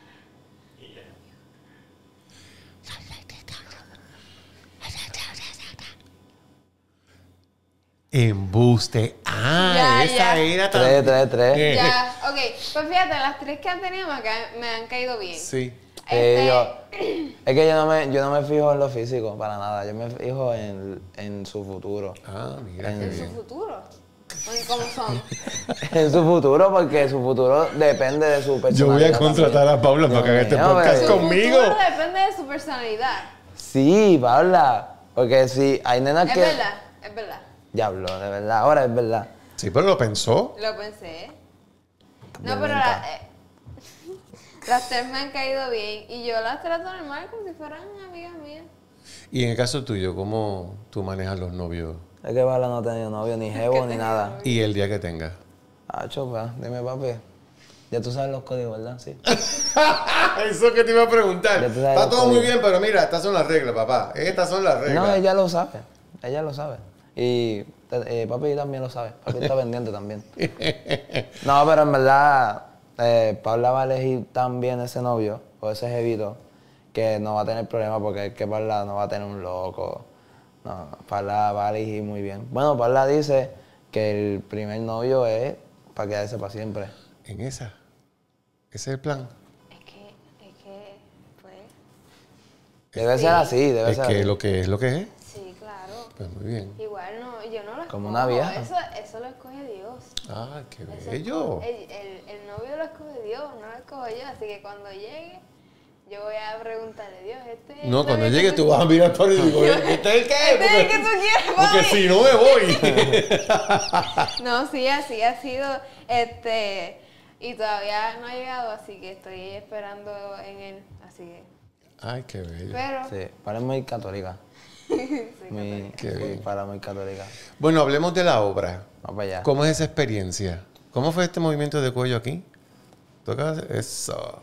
Embuste. Ah, Ya, esa ya. era Tres, también. tres, tres. Eh, Ya, ok. Pues fíjate, las tres que han tenido me, ca- me han caído bien. Sí. Este, Eh, yo- es que yo no, me, yo no me fijo en lo físico para nada. Yo me fijo en, en su futuro. Ah, mira qué en su bien. futuro. En cómo son. En su futuro, porque su futuro depende de su personalidad. Yo voy a contratar también. a Paula para que haga este Dios mío, podcast bebé. Su conmigo. futuro depende de su personalidad. Sí, Paula. Porque si hay nenas Es que... verdad, es verdad. Diablo, de verdad. Ahora es verdad. Sí, pero lo pensó. Lo pensé. No, Bien pero lenta. la- eh, las tres me han caído bien y yo las trato normal como si fueran amigas mías. Y en el caso tuyo, ¿cómo tú manejas los novios? Es que Paula no ha tenido novio, ni jevo, ni tenía nada. Y el día que tengas. Ah, chopa, dime papi. Ya tú sabes los códigos, ¿verdad? Sí. Eso que te iba a preguntar. Ya tú sabes Está los todo muy códigos. bien, pero mira, estas son las reglas, papá. Estas son las reglas. No, ella lo sabe. Ella lo sabe. Y eh, papi también lo sabe. Papi está pendiente también. No, pero en verdad, eh, Paula va a elegir tan bien ese novio o ese jevito que no va a tener problema porque es que Paula no va a tener un loco. No, Paula va a elegir muy bien. Bueno, Paula dice que el primer novio es para quedarse para siempre. En esa. Ese es el plan. Es que, es que, pues, Debe ser así, debe Es ser que así. lo que es lo que es. sí, claro. Pues muy bien. Igual no, yo no lo Como escojo. una vieja. Eso, eso lo escoge Dios. Ah, qué Eso bello. escoge- El, el, el novio lo escoge Dios, no lo escojo yo. Así que cuando llegue, yo voy a preguntarle, Dios, este es el No, cuando novio llegue que tú vas a mirar para y digo, ¿este es el qué? Este es el que Porque, tú quieres, porque papi. si no me voy. No, sí, así ha sido, este, y todavía no ha llegado, así que estoy esperando en él, así que, Ay, qué bello. pero, Sí, para es muy católica. sí, Muy, Qué sí, bien. para muy católica. Bueno, hablemos de la obra. Vamos para allá. ¿Cómo es esa experiencia? ¿Cómo fue este movimiento de cuello aquí? ¿Toca eso?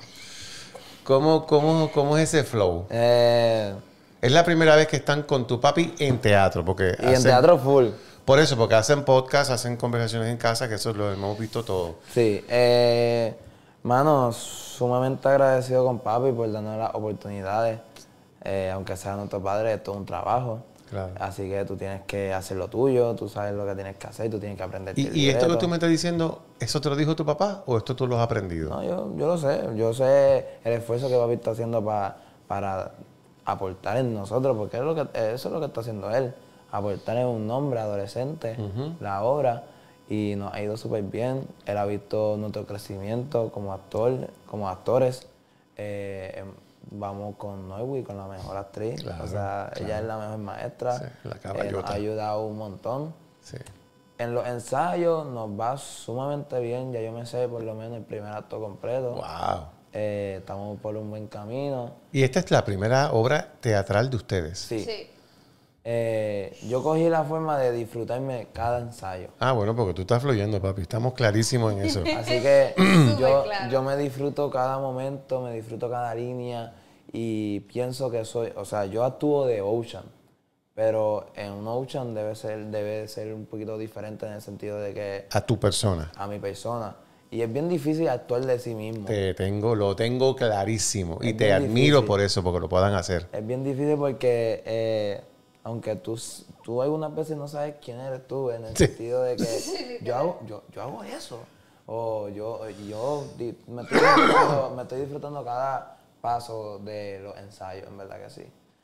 ¿Cómo, cómo, cómo es ese flow? Eh, Es la primera vez que están con tu papi en teatro, porque y en hacen- teatro full. Por eso, porque hacen podcast, hacen conversaciones en casa, que eso lo hemos visto todo. Sí. Eh, mano, sumamente agradecido con papi por darnos las oportunidades. Eh, aunque sea nuestro padre, esto es un trabajo. Claro. Así que tú tienes que hacer lo tuyo, tú sabes lo que tienes que hacer, tú tienes que aprender. Y, y esto que tú me estás diciendo, ¿eso te lo dijo tu papá o esto tú lo has aprendido? No, yo, yo lo sé. Yo sé el esfuerzo que papi está haciendo pa- para aportar en nosotros, porque es lo que, eso es lo que está haciendo él. Aportar en un nombre adolescente, la obra, y nos ha ido súper bien. Él ha visto nuestro crecimiento como actor, como actores. Eh, em, vamos con Noewi, con la mejor actriz. Claro, o sea, ella es la mejor maestra. Sí, la Eh, nos caballota. ha ayudado un montón. Sí. En los ensayos nos va sumamente bien, ya yo me sé por lo menos el primer acto completo. Wow. Eh, estamos por un buen camino. Y esta es la primera obra teatral de ustedes. Sí. sí, Eh, yo cogí la forma de disfrutarme cada ensayo. Ah, bueno, porque tú estás fluyendo, papi. Estamos clarísimos en eso. Así que yo, Súper claro. yo me disfruto cada momento, me disfruto cada línea y pienso que soy, o sea, yo actúo de Ocean, pero en un Ocean debe ser, debe ser un poquito diferente en el sentido de que A tu persona. a mi persona. Y es bien difícil actuar de sí mismo. Te tengo, lo tengo clarísimo. Y Es te bien admiro difícil. por eso, porque lo puedan hacer. Es bien difícil porque eh, aunque tú, s- tú algunas veces no sabes quién eres tú, en el Sí. sentido de que yo, hago, yo, yo hago eso, o yo, yo di- me, estoy disfrutando, me estoy disfrutando cada paso de los ensayos, en verdad que sí.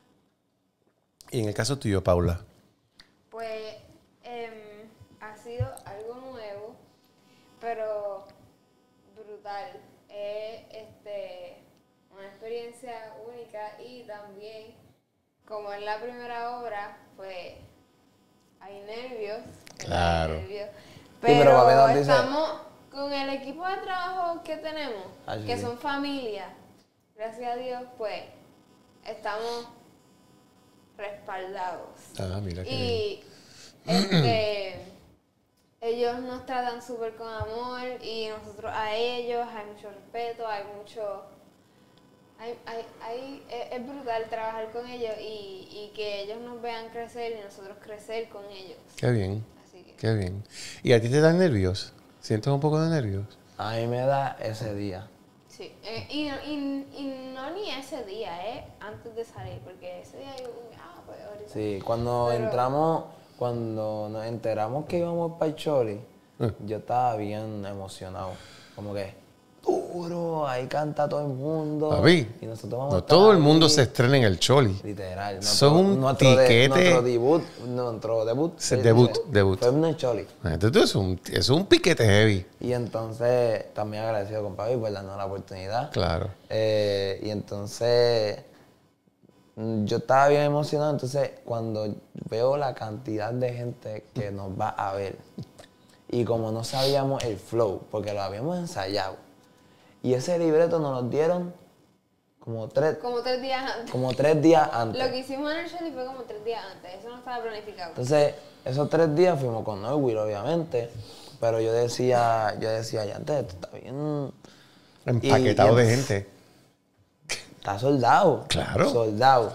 Y en el caso tuyo, Paula. pues em, ha sido algo nuevo, pero brutal. Es este, una experiencia única y también, como es la primera obra, pues hay nervios. Claro. hay nervios, pero pero papi nos dice- estamos con el equipo de trabajo que tenemos, Ah, sí, que sí. son familia. gracias a Dios, pues estamos respaldados. Ah, mira qué bien. Y este, ellos nos tratan súper con amor y nosotros a ellos hay mucho respeto, hay mucho... Hay, hay, hay, es, es brutal trabajar con ellos y, y que ellos nos vean crecer y nosotros crecer con ellos. Qué bien, Así que, qué bien. ¿Y a ti te dan nervios? ¿Sientes un poco de nervios? A mí me da ese día. sí. Eh, y, y, y no ni ese día, ¿eh? Antes de salir, porque ese día yo, ah, pues ahorita. Sí, cuando Pero- entramos, cuando nos enteramos que íbamos para el Choli, Eh. yo estaba bien emocionado. Como que, duro, ahí canta todo el mundo. Papi, Y nosotros vamos no a estar todo el mundo ahí. se estrena en el Choli. Literal. Eso es un nuestro de- tiquete. nuestro debut, nuestro debut. Se- se debut, dice, debut. Fue en el Choli. Entonces, eso es un, eso es un piquete heavy. Y entonces, también agradecido con Papi por darnos la oportunidad. Claro. Eh, y entonces, mm, yo estaba bien emocionado. Entonces, cuando veo la cantidad de gente que nos va a ver, y como no sabíamos el flow, porque lo habíamos ensayado, y ese libreto nos lo dieron como tres, Como tres días antes. como tres días antes. Lo que hicimos en el show fue como tres días antes, eso no estaba planificado. Entonces, esos tres días fuimos con Norwil, obviamente, pero yo decía, yo decía, ya antes, esto está bien, Empaquetado Y- y- de gente. está soldado. Claro. Soldado.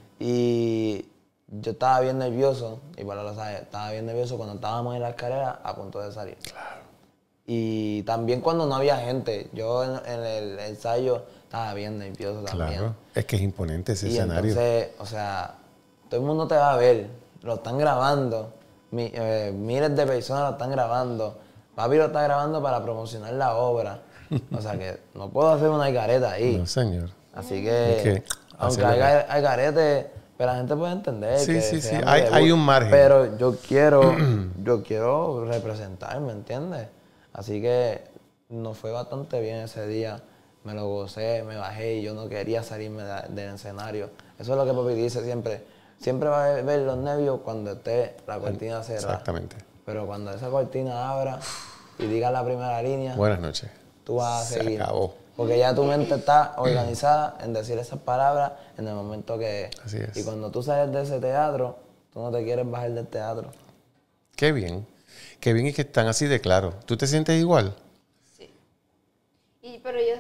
Y yo estaba bien nervioso, y para lo sabes, estaba bien nervioso cuando estábamos en la escalera a punto de salir. Claro. Y también cuando no había gente, yo en, en el ensayo estaba bien nervioso también. Claro. Es que es imponente ese Y escenario. entonces, o sea, todo el mundo te va a ver, lo están grabando, mi- eh, miles de personas lo están grabando. Papi lo está grabando para promocionar la obra. O sea que no puedo hacer una careta ahí. No, señor. Así que, Es que aunque hacerlo haya hay carete, pero la gente puede entender Sí, que sí, sea sí, mi hay- debut. hay un margen. Pero yo quiero, yo quiero representar, ¿me entiendes? Así que nos fue bastante bien ese día. Me lo gocé, me bajé y yo no quería salirme de- del escenario. Eso es lo que papi dice siempre. Siempre va a ver los nervios cuando esté la cortina cerrada. Exactamente. Pero cuando esa cortina abra y diga la primera línea, Buenas noches. tú vas a Se seguir. acabó. Porque ya tu mente está organizada en decir esas palabras en el momento que... Así es. Y cuando tú sales de ese teatro, tú no te quieres bajar del teatro. Qué bien. Qué bien y que están así de claro. ¿Tú te sientes igual? Sí. Y, pero yo...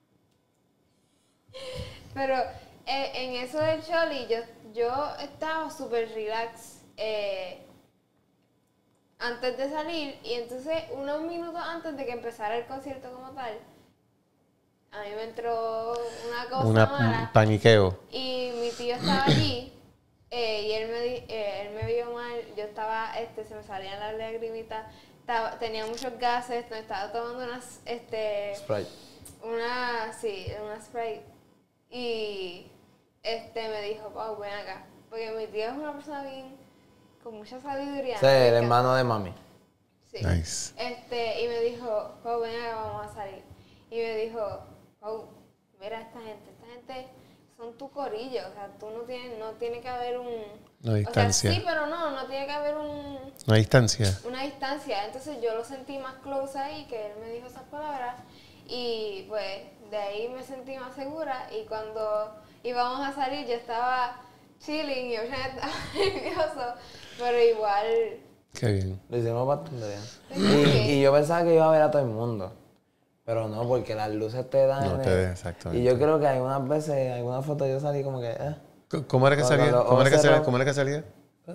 Pero eh, en eso del Choli, yo, yo estaba súper relax eh, antes de salir y entonces unos minutos antes de que empezara el concierto como tal, a mí me entró una cosa Una- mala. un paniqueo. Y mi tío estaba allí eh, y él me, di- eh, él me vio mal, yo estaba, este, se me salían las lagrimitas, estaba- tenía muchos gases, me estaba tomando unas, este, Sprite. una, sí, una Sprite. Y este me dijo, Pau, ven acá. Porque mi tío es una persona bien, con mucha sabiduría. Ese me es el encanta. hermano de mami. Sí. Nice. Este, y me dijo, Pau, ven acá, vamos a salir. Y me dijo, Pau, mira esta gente, esta gente son tu corillo. O sea, tú no tienes, no tiene que haber un... Una distancia. O sea, sí, pero no, no tiene que haber un, No hay distancia. una distancia. Entonces yo lo sentí más close ahí, que él me dijo esas palabras. Y pues de ahí me sentí más segura. Y cuando íbamos a salir, yo estaba chilling y yo ya estaba nervioso. Pero igual... Qué bien. Lo hicimos bastante bien. Sí. Y, y yo pensaba que iba a ver a todo el mundo. Pero no, porque las luces te dan... No en te el- den, exactamente. Y yo creo que algunas veces, en algunas fotos yo salí como que... Eh. C- ¿Cómo era que Con- salía? con los ¿Cómo era que ojos salía? cerrados. ¿Cómo era que salía?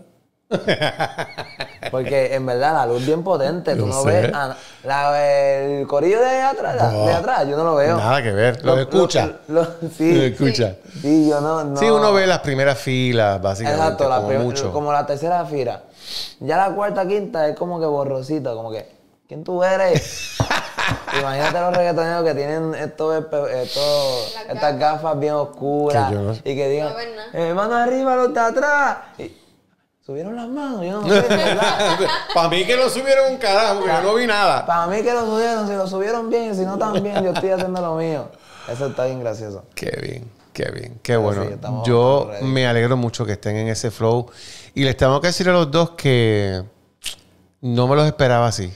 Porque en verdad la luz bien potente, tú Yo no sé. ves a- la- el corillo de atrás, la- No. de atrás, yo no lo veo. Nada que ver. Lo escucha. lo- sí, Lo escucha. sí, yo no, no. Sí, uno ve las primeras filas, básicamente, Exacto, la como prim- mucho. como la tercera fila. Ya la cuarta, quinta es como que borrosita, como que, ¿quién tú eres? Imagínate los reggaetoneros que tienen estos, espe- estos- Las estas gafas bien oscuras Que yo no- y que digan, No ven nada. eh, mano arriba, los de atrás. Y subieron las manos, yo no sé, de ¿verdad? Para mí que lo subieron un carajo, porque yo no vi nada. Para mí que lo subieron, si lo subieron bien y si no tan bien, yo estoy haciendo lo mío. Eso está bien gracioso. Qué bien, qué bien, qué bueno. sí, estamos- Yo estamos ready. me alegro mucho que estén en ese flow. Y les tengo que decir a los dos que no me los esperaba así.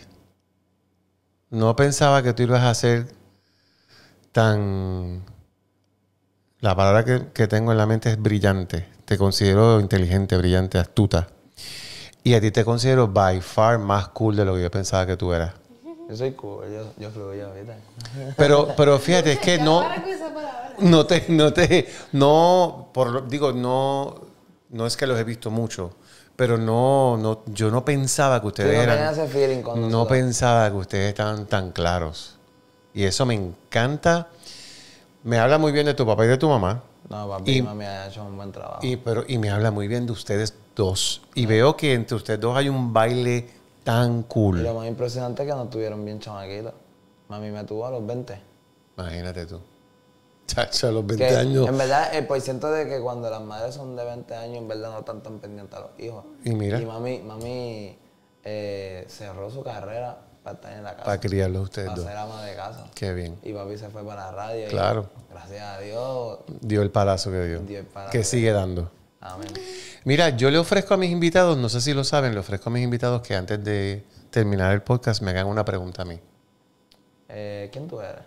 No pensaba que tú ibas a ser tan La palabra que, que tengo en la mente es brillante. Te considero inteligente, brillante, astuta. Y a ti te considero by far más cool de lo que yo pensaba que tú eras. Yo soy cool, yo, yo fluyo ahorita. Pero, pero fíjate, es que Ya no... para con esa palabra. No te... No te... No... Por, lo- digo, no... No es que los he visto mucho. Pero no... no yo no pensaba que ustedes Sí, no eran... tenían ese feeling con No nosotros. pensaba que ustedes estaban tan claros. Y eso me encanta. Me habla muy bien de tu papá y de tu mamá. No, papi Y- y mami han hecho un buen trabajo. Y, pero, y me habla muy bien de ustedes dos. Y veo que entre ustedes dos hay un baile tan Y cool. lo más impresionante es que nos tuvieron bien chamaquitos. Mami me tuvo a los veinte. Imagínate tú. Chacho, a los veinte Que, años. En verdad, el porciento de que cuando las madres son de veinte años, en verdad no están tan pendientes a los hijos. Y mira. Y mami, mami eh, cerró su carrera para estar en la casa. Para criarlos ustedes Para dos. ser ama de casa. Qué bien. Y papi se fue para la radio. Claro. Y, gracias a Dios. Dio el palazo que dio. Dio el palazo Que que sigue dando. Amén. Mira, yo le ofrezco a mis invitados, no sé si lo saben, le ofrezco a mis invitados que antes de terminar el podcast me hagan una pregunta a mí. Eh, ¿Quién tú eres?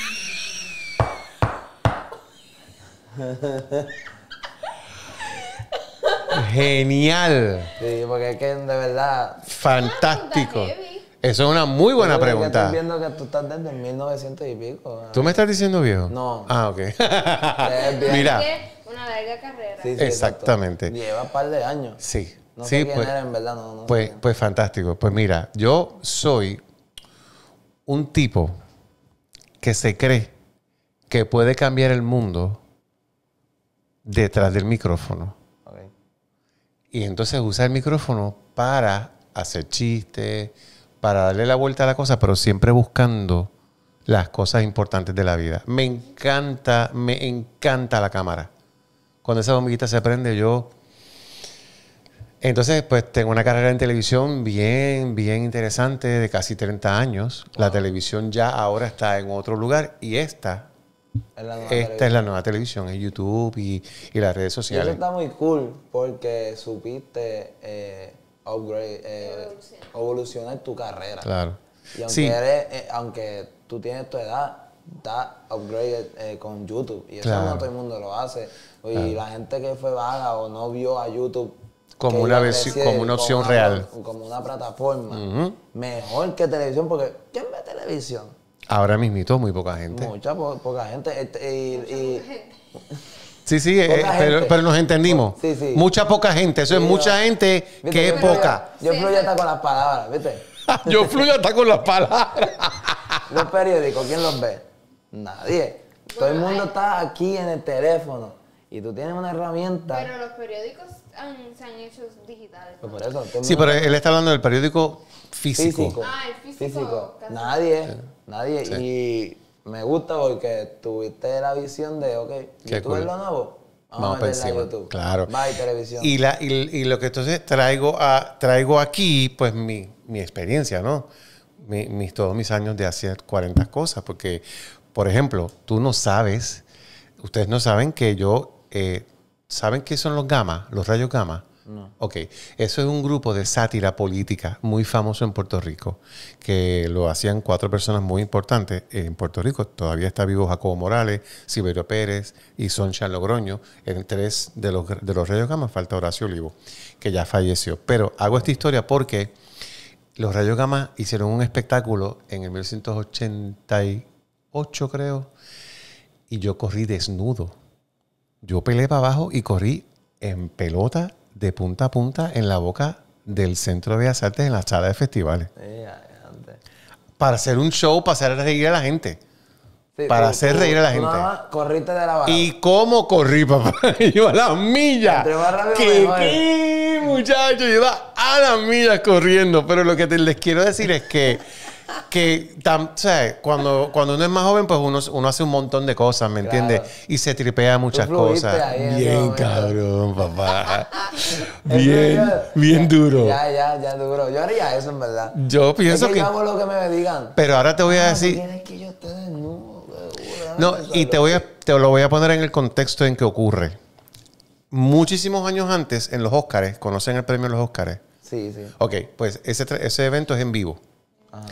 Genial. Sí, porque es que de verdad. Fantástico. Una pregunta heavy. Eso es una muy buena yo creo que pregunta. Estoy viendo que tú estás desde mil novecientos y pico. ¿Tú me estás diciendo viejo? No. Ah, ok. Es bien. Mira. Tiene una larga carrera. Sí, sí, Exactamente. exacto. Lleva un par de años. Sí. No sí, sé quién pues, era, en verdad, no, no sé pues, quién. pues fantástico. Pues mira, yo soy un tipo que se cree que puede cambiar el mundo detrás del micrófono. Ok. Y entonces usa el micrófono para hacer chistes, para darle la vuelta a la cosa, pero siempre buscando las cosas importantes de la vida. Me encanta, me encanta la cámara. Cuando esa bombillita se prende, yo... Entonces, pues tengo una carrera en televisión bien, bien interesante de casi treinta años. La televisión ya ahora está en otro lugar y esta, Es la nueva esta televisión. es la nueva televisión, es YouTube y, y las redes Y eso sociales. está muy cool porque supiste eh, upgrade, eh, Evolucionar. evolucionar tu carrera. Claro. Y aunque, Sí. eres, eh, aunque tú tienes tu edad, da upgrade eh, con YouTube. Y eso Claro. no todo el mundo lo hace. Y la gente que fue vaga o no vio a YouTube Como que una iba a versión- crecer, como una opción una- real. Como una plataforma. Mejor que televisión, porque ¿quién ve televisión? Ahora mismito, muy poca gente. Mucha, po- poca gente. Este, y, y- Sí, sí, eh, Poca pero, gente. pero nos entendimos. Sí, sí. Mucha poca gente. Eso es Sí, mucha yo- gente ¿viste? que Yo es fluyo- poca. Yo Sí, fluyo sí. hasta con las palabras, ¿viste? Yo fluyo hasta con las palabras. Los periódicos, ¿quién los ve? Nadie. Todo el Bueno, mundo hay- está aquí en el teléfono. Y tú tienes una herramienta. Pero los periódicos han- se han hecho digitales. Pues por eso. todo el Sí, mundo- pero él está hablando del periódico físico. Físico. Ah, el físico casi Nadie. Nadie. Y me gusta porque tuviste la visión de, ok, Qué ¿YouTube cool. es lo nuevo? Vamos, Vamos a para meterla a encima. YouTube. Claro. Bye, televisión. Y, la, y, y lo que entonces traigo, a, traigo aquí, pues mi, mi experiencia, ¿no? Mi- mis, todos mis años de hacer cuarenta cosas. Porque, por ejemplo, tú no sabes, ustedes no saben que yo, eh, ¿saben qué son los gamma? Los rayos gamma. No. Ok, eso es un grupo de sátira política muy famoso en Puerto Rico, que lo hacían cuatro personas muy importantes en Puerto Rico. Todavía está vivo Jacobo Morales, Silverio Pérez y Soncha Logroño. En tres de los, de los Rayos Gamma falta Horacio Olivo, que ya falleció. Pero hago esta historia porque los Rayos Gamma hicieron un espectáculo en el mil novecientos ochenta y ocho, creo, y yo corrí desnudo. Yo peleé para abajo y corrí en pelota de punta a punta en la boca del Centro de Bellas Artes en la sala de festivales. Sí, ya, ya, antes. Para hacer un show, para hacer reír a la gente. Sí, Para tú- hacer tú- reír a la tú gente. nada más corriste de la barra. ¿Y cómo corrí, papá? Yo a la milla. Entre más rápido, ¿Qué, mejor. qué, muchacho? Yo iba a la milla corriendo. Pero lo que te- les quiero decir es que, que tam- o sea, cuando, cuando uno es más joven, pues uno, uno hace un montón de cosas, ¿me Claro. entiendes? Y se tripea muchas fluiste cosas. ahí en ese Bien momento. cabrón, papá. Eso bien, yo- bien duro. Ya, ya, ya duro. Yo haría eso, en verdad. Yo pienso es que, que... yo hago lo que me digan. Pero ahora te voy a Ah, tú decir... quieres que yo esté desnudo, seguro, No, déjame y te hacerlo. voy a, te lo voy a poner en el contexto en que ocurre. Muchísimos años antes, en los Óscares, ¿conocen el premio de los Óscares? Sí, sí. Ok, pues ese, tra- ese evento es en vivo. Ajá.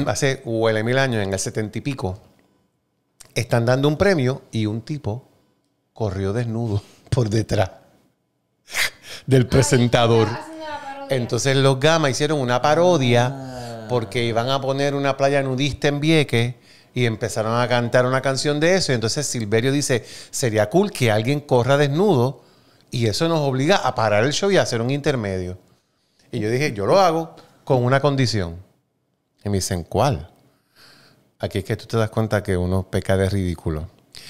Hace huele mil años, en el setenta y pico, están dando un premio y un tipo corrió desnudo por detrás del presentador. Entonces los Gama hicieron una parodia porque iban a poner una playa nudista en Vieques y empezaron a cantar una canción de eso. Y entonces Silverio dice, sería cool que alguien corra desnudo y eso nos obliga a parar el show y a hacer un intermedio. Y yo dije, yo lo hago con una condición. Y me dicen, ¿cuál? Aquí es que tú te das cuenta que uno peca de ridículo.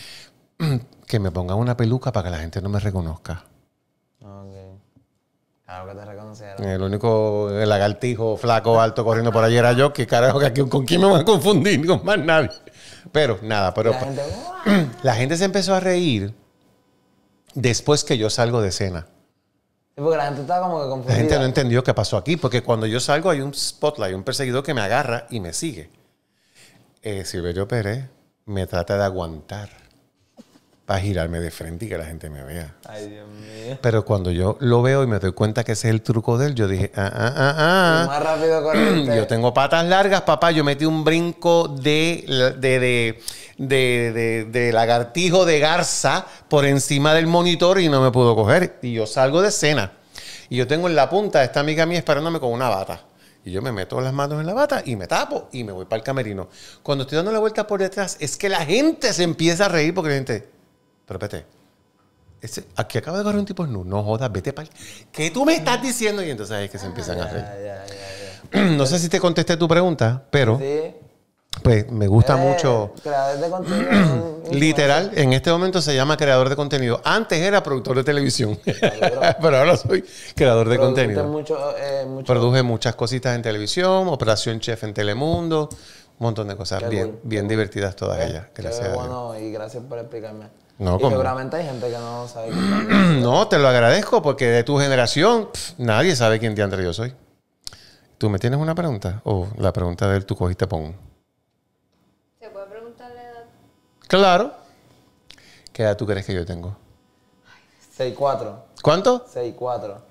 Que me pongan una peluca para que la gente no me reconozca. Ok. Claro que te reconocieron. El único lagartijo flaco alto corriendo por allí era yo. Que carajo, que aquí, ¿con quién me voy a confundir? Con más nadie. Pero nada, pero La gente, ¡guau! la gente se empezó a reír después que yo salgo de escena. Sí, porque la gente estaba como que confundida. La gente no entendió qué pasó aquí, porque cuando yo salgo hay un spotlight, un perseguidor que me agarra y me sigue. Eh, Silverio Pérez me trata de aguantar para girarme de frente y que la gente me vea. Ay, Dios mío. Pero cuando yo lo veo y me doy cuenta que ese es el truco de él, yo dije, ah, ah, ah, ah. Y más rápido corriste. Yo tengo patas largas, papá. Yo metí un brinco de, de, de, de, de, de lagartijo de garza por encima del monitor y no me pudo coger. Y yo salgo de escena. Y yo tengo en la punta esta amiga mía esperándome con una bata. Y yo me meto las manos en la bata y me tapo y me voy para el camerino. Cuando estoy dando la vuelta por detrás, es que la gente se empieza a reír porque la gente... Pero espérate, ese, aquí acaba de correr un tipo nu. No jodas, vete para... ¿Qué tú me estás diciendo? Y entonces ahí es que se empiezan a reír. Ya, ya, ya, ya. No sé si te contesté tu pregunta, pero Sí. pues me gusta Eh, mucho. Creador de contenido. Literal, en este momento se llama creador de contenido. Antes era productor de televisión, pero ahora soy creador de Produciste contenido. Mucho, eh, mucho. Produje muchas cositas en televisión, Operación Chef en Telemundo, un montón de cosas Qué bien, cool, bien divertidas todas ellas. Qué Gracias a Dios. bueno y gracias por explicarme. No, y ¿cómo? seguramente hay gente que no sabe quién es. No, te lo agradezco porque de tu generación pff, nadie sabe quién diantre yo soy. ¿Tú me tienes una pregunta? O la pregunta de él, tú cogiste pon. ¿Se puede preguntar la edad? Claro. ¿Qué edad tú crees que yo tengo? seis cuatro. ¿Cuánto? seis cuatro.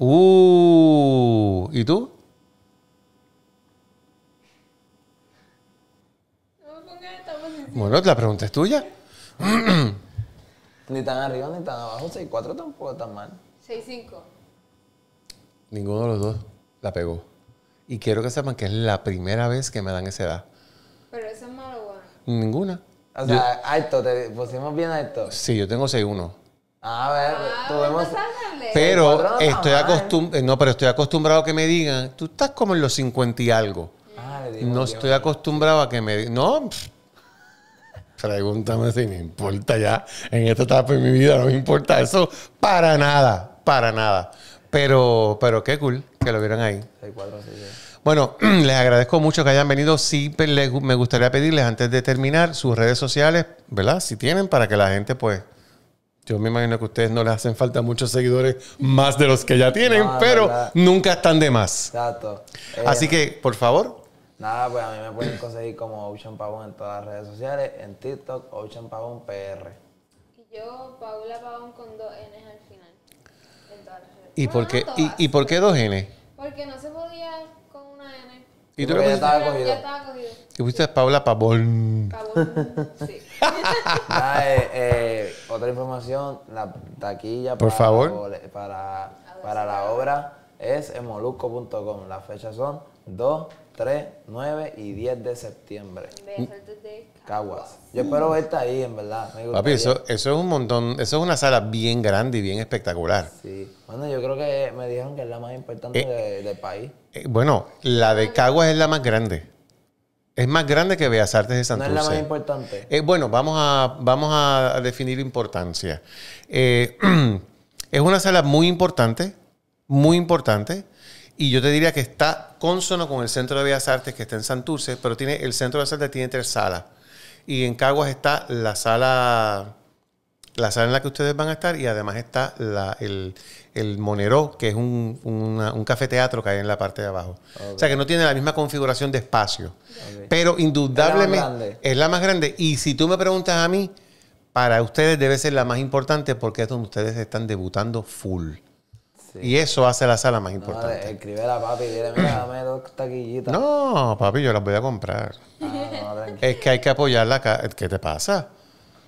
Uh, ¿y tú? No me pongas en esta posición. Bueno, la pregunta es tuya. Ni tan arriba ni tan abajo. seis cuatro tampoco tan mal. seis cinco. Ninguno de los dos la pegó. Y quiero que sepan que es la primera vez que me dan esa edad. Pero eso es malo, bueno. Ninguna. O sea, alto, te pusimos bien alto. Sí, yo tengo seis uno. A ver, Ah, tuvimos. pues no Pero cuatro no está estoy, mal. acostum no, pero estoy acostumbrado a que me digan, tú estás como en los cincuenta y algo. Ah, le dimos No Dios. estoy acostumbrado a que me digan, no, pff, pregúntame si me importa ya. En esta etapa de mi vida no me importa eso para nada, para nada. Pero, pero qué cool que lo vieran ahí. seis cuatro, sí, sí. Bueno, les agradezco mucho que hayan venido. Sí, pe- les- me gustaría pedirles antes de terminar sus redes sociales, ¿verdad? Si tienen, para que la gente, pues, yo me imagino que a ustedes no les hacen falta muchos seguidores más de los que ya tienen, No, pero verdad. nunca están de más. Exacto. Eh, Así que, por favor, Nada, pues a mí me pueden conseguir como Ocean Pavón en todas las redes sociales. En TikTok, Ocean Pavón P R. Y yo, Paula Pavón con dos N's al final. En todas las redes. ¿y Bueno, por no qué, todas. y, y por qué dos N? Porque no se podía con una N. ¿Y tú Porque le ya pusiste, estaba cogido. Ya estaba cogido. y pusiste Paula Pavón? Pavón. Sí. Nada, eh, eh, otra información, la taquilla Por para, favor. la bole- para, para la obra es en molusco punto com. Las fechas son dos, tres, nueve y diez de septiembre. Bellas Artes de Caguas. Yo espero verte ahí, en verdad. Me Papi, gustaría. eso, eso es un montón, eso es una sala bien grande y bien espectacular. Sí. Bueno, yo creo que me dijeron que es la más importante Eh, de- del país. Eh, bueno, la de Caguas es la más grande. Es más grande que Bellas Artes de No Santurce. es la más importante. Eh, bueno, vamos a, vamos a definir importancia. Eh, es una sala muy importante, muy importante, y yo te diría que está cónsono con el Centro de Bellas Artes que está en Santurce, pero tiene, el Centro de Bellas Artes tiene tres salas. Y en Caguas está la sala, la sala en la que ustedes van a estar, y además está la, el, el Monero, que es un, una- un cafeteatro que hay en la parte de abajo. O sea que no tiene la misma configuración de espacio. Ok. Pero indudablemente grande. es la más grande. Y si tú me preguntas a mí, para ustedes debe ser la más importante porque es donde ustedes están debutando full. Sí. Y eso hace la sala más No, importante. escribe a papi y dile, mira, dame dos taquillitas. No, papi, yo las voy a comprar. Ah, no, tranquilo. Es que hay que apoyarla acá. ¿Qué te pasa?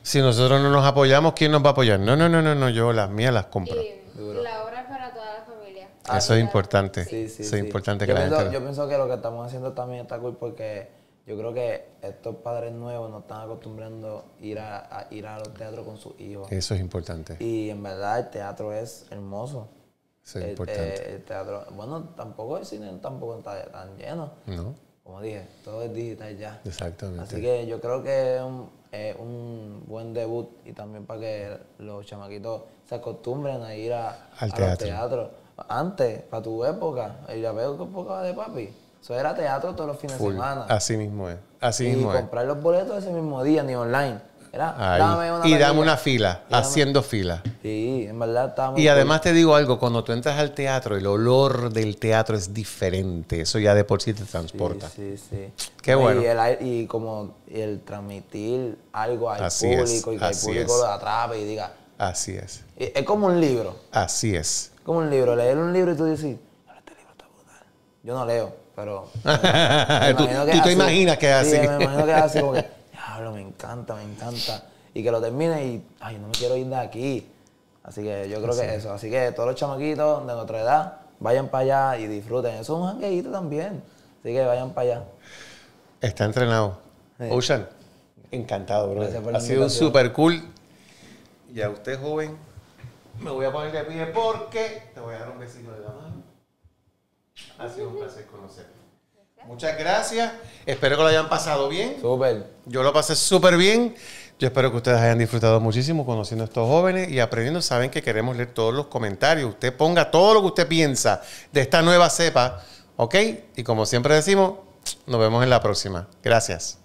Si nosotros no nos apoyamos, ¿quién nos va a apoyar? No, no, no, no, no, yo las mías las compro. Y la obra es para toda la familia. Ah, Eso es importante. Sí, sí, Eso es sí. importante que yo la pienso, gente... Yo pienso que lo que estamos haciendo también está cool porque yo creo que estos padres nuevos no están acostumbrando a ir a, a ir a los teatros con sus hijos. Eso es importante. Y en verdad el teatro es hermoso. Eso es el, importante. eh, el teatro, bueno, tampoco el cine tampoco está tan lleno. ¿No? Como dije, todo es digital ya. Exactamente. Así que yo creo que es un, es un buen debut y también para que los chamaquitos se acostumbren a ir a, Al a teatro. los teatros. Antes, para tu época, la época de papi, eso era teatro todos los fines Full. de semana. Así mismo es. Así y mismo es. comprar los boletos ese mismo día, ni online. Era, Ahí. dame una Y dame taquilla. una fila, Y dame- haciendo fila. Sí, en verdad está muy Y cool. además te digo algo, cuando tú entras al teatro, el olor del teatro es diferente. Eso ya de por sí te transporta. Sí, sí, sí. Qué No, bueno. Y, el, aire- y como el transmitir algo al Así es, público y que así el público es. lo atrape y diga. Así es. y- Es como un libro. Así es. Como un libro. Leer un libro y tú dices, "Pero este libro está brutal". Yo no leo, pero. me Tú- imagino que tú es te así. imaginas que es Sí, así. me imagino que es así, como que, diablo, me encanta, me encanta. Y que lo termine y, ay, no me quiero ir de aquí. Así que yo creo que eso. Así que todos los chamaquitos de nuestra edad, vayan para allá y disfruten. Eso es un jangueíto también. Así que vayan para allá. Está entrenado. Sí. Ocean, encantado, bro. Gracias por la Ha sido invitación. súper cool. Y a usted, joven, me voy a poner de pie porque te voy a dar un besito de la mano. Ha sido un placer conocerte. Muchas gracias. Espero que lo hayan pasado bien. Súper. Yo lo pasé súper bien. Yo espero que ustedes hayan disfrutado muchísimo conociendo a estos jóvenes y aprendiendo. Saben que queremos leer todos los comentarios. Usted ponga todo lo que usted piensa de esta nueva cepa, ¿ok? Y como siempre decimos, nos vemos en la próxima. Gracias.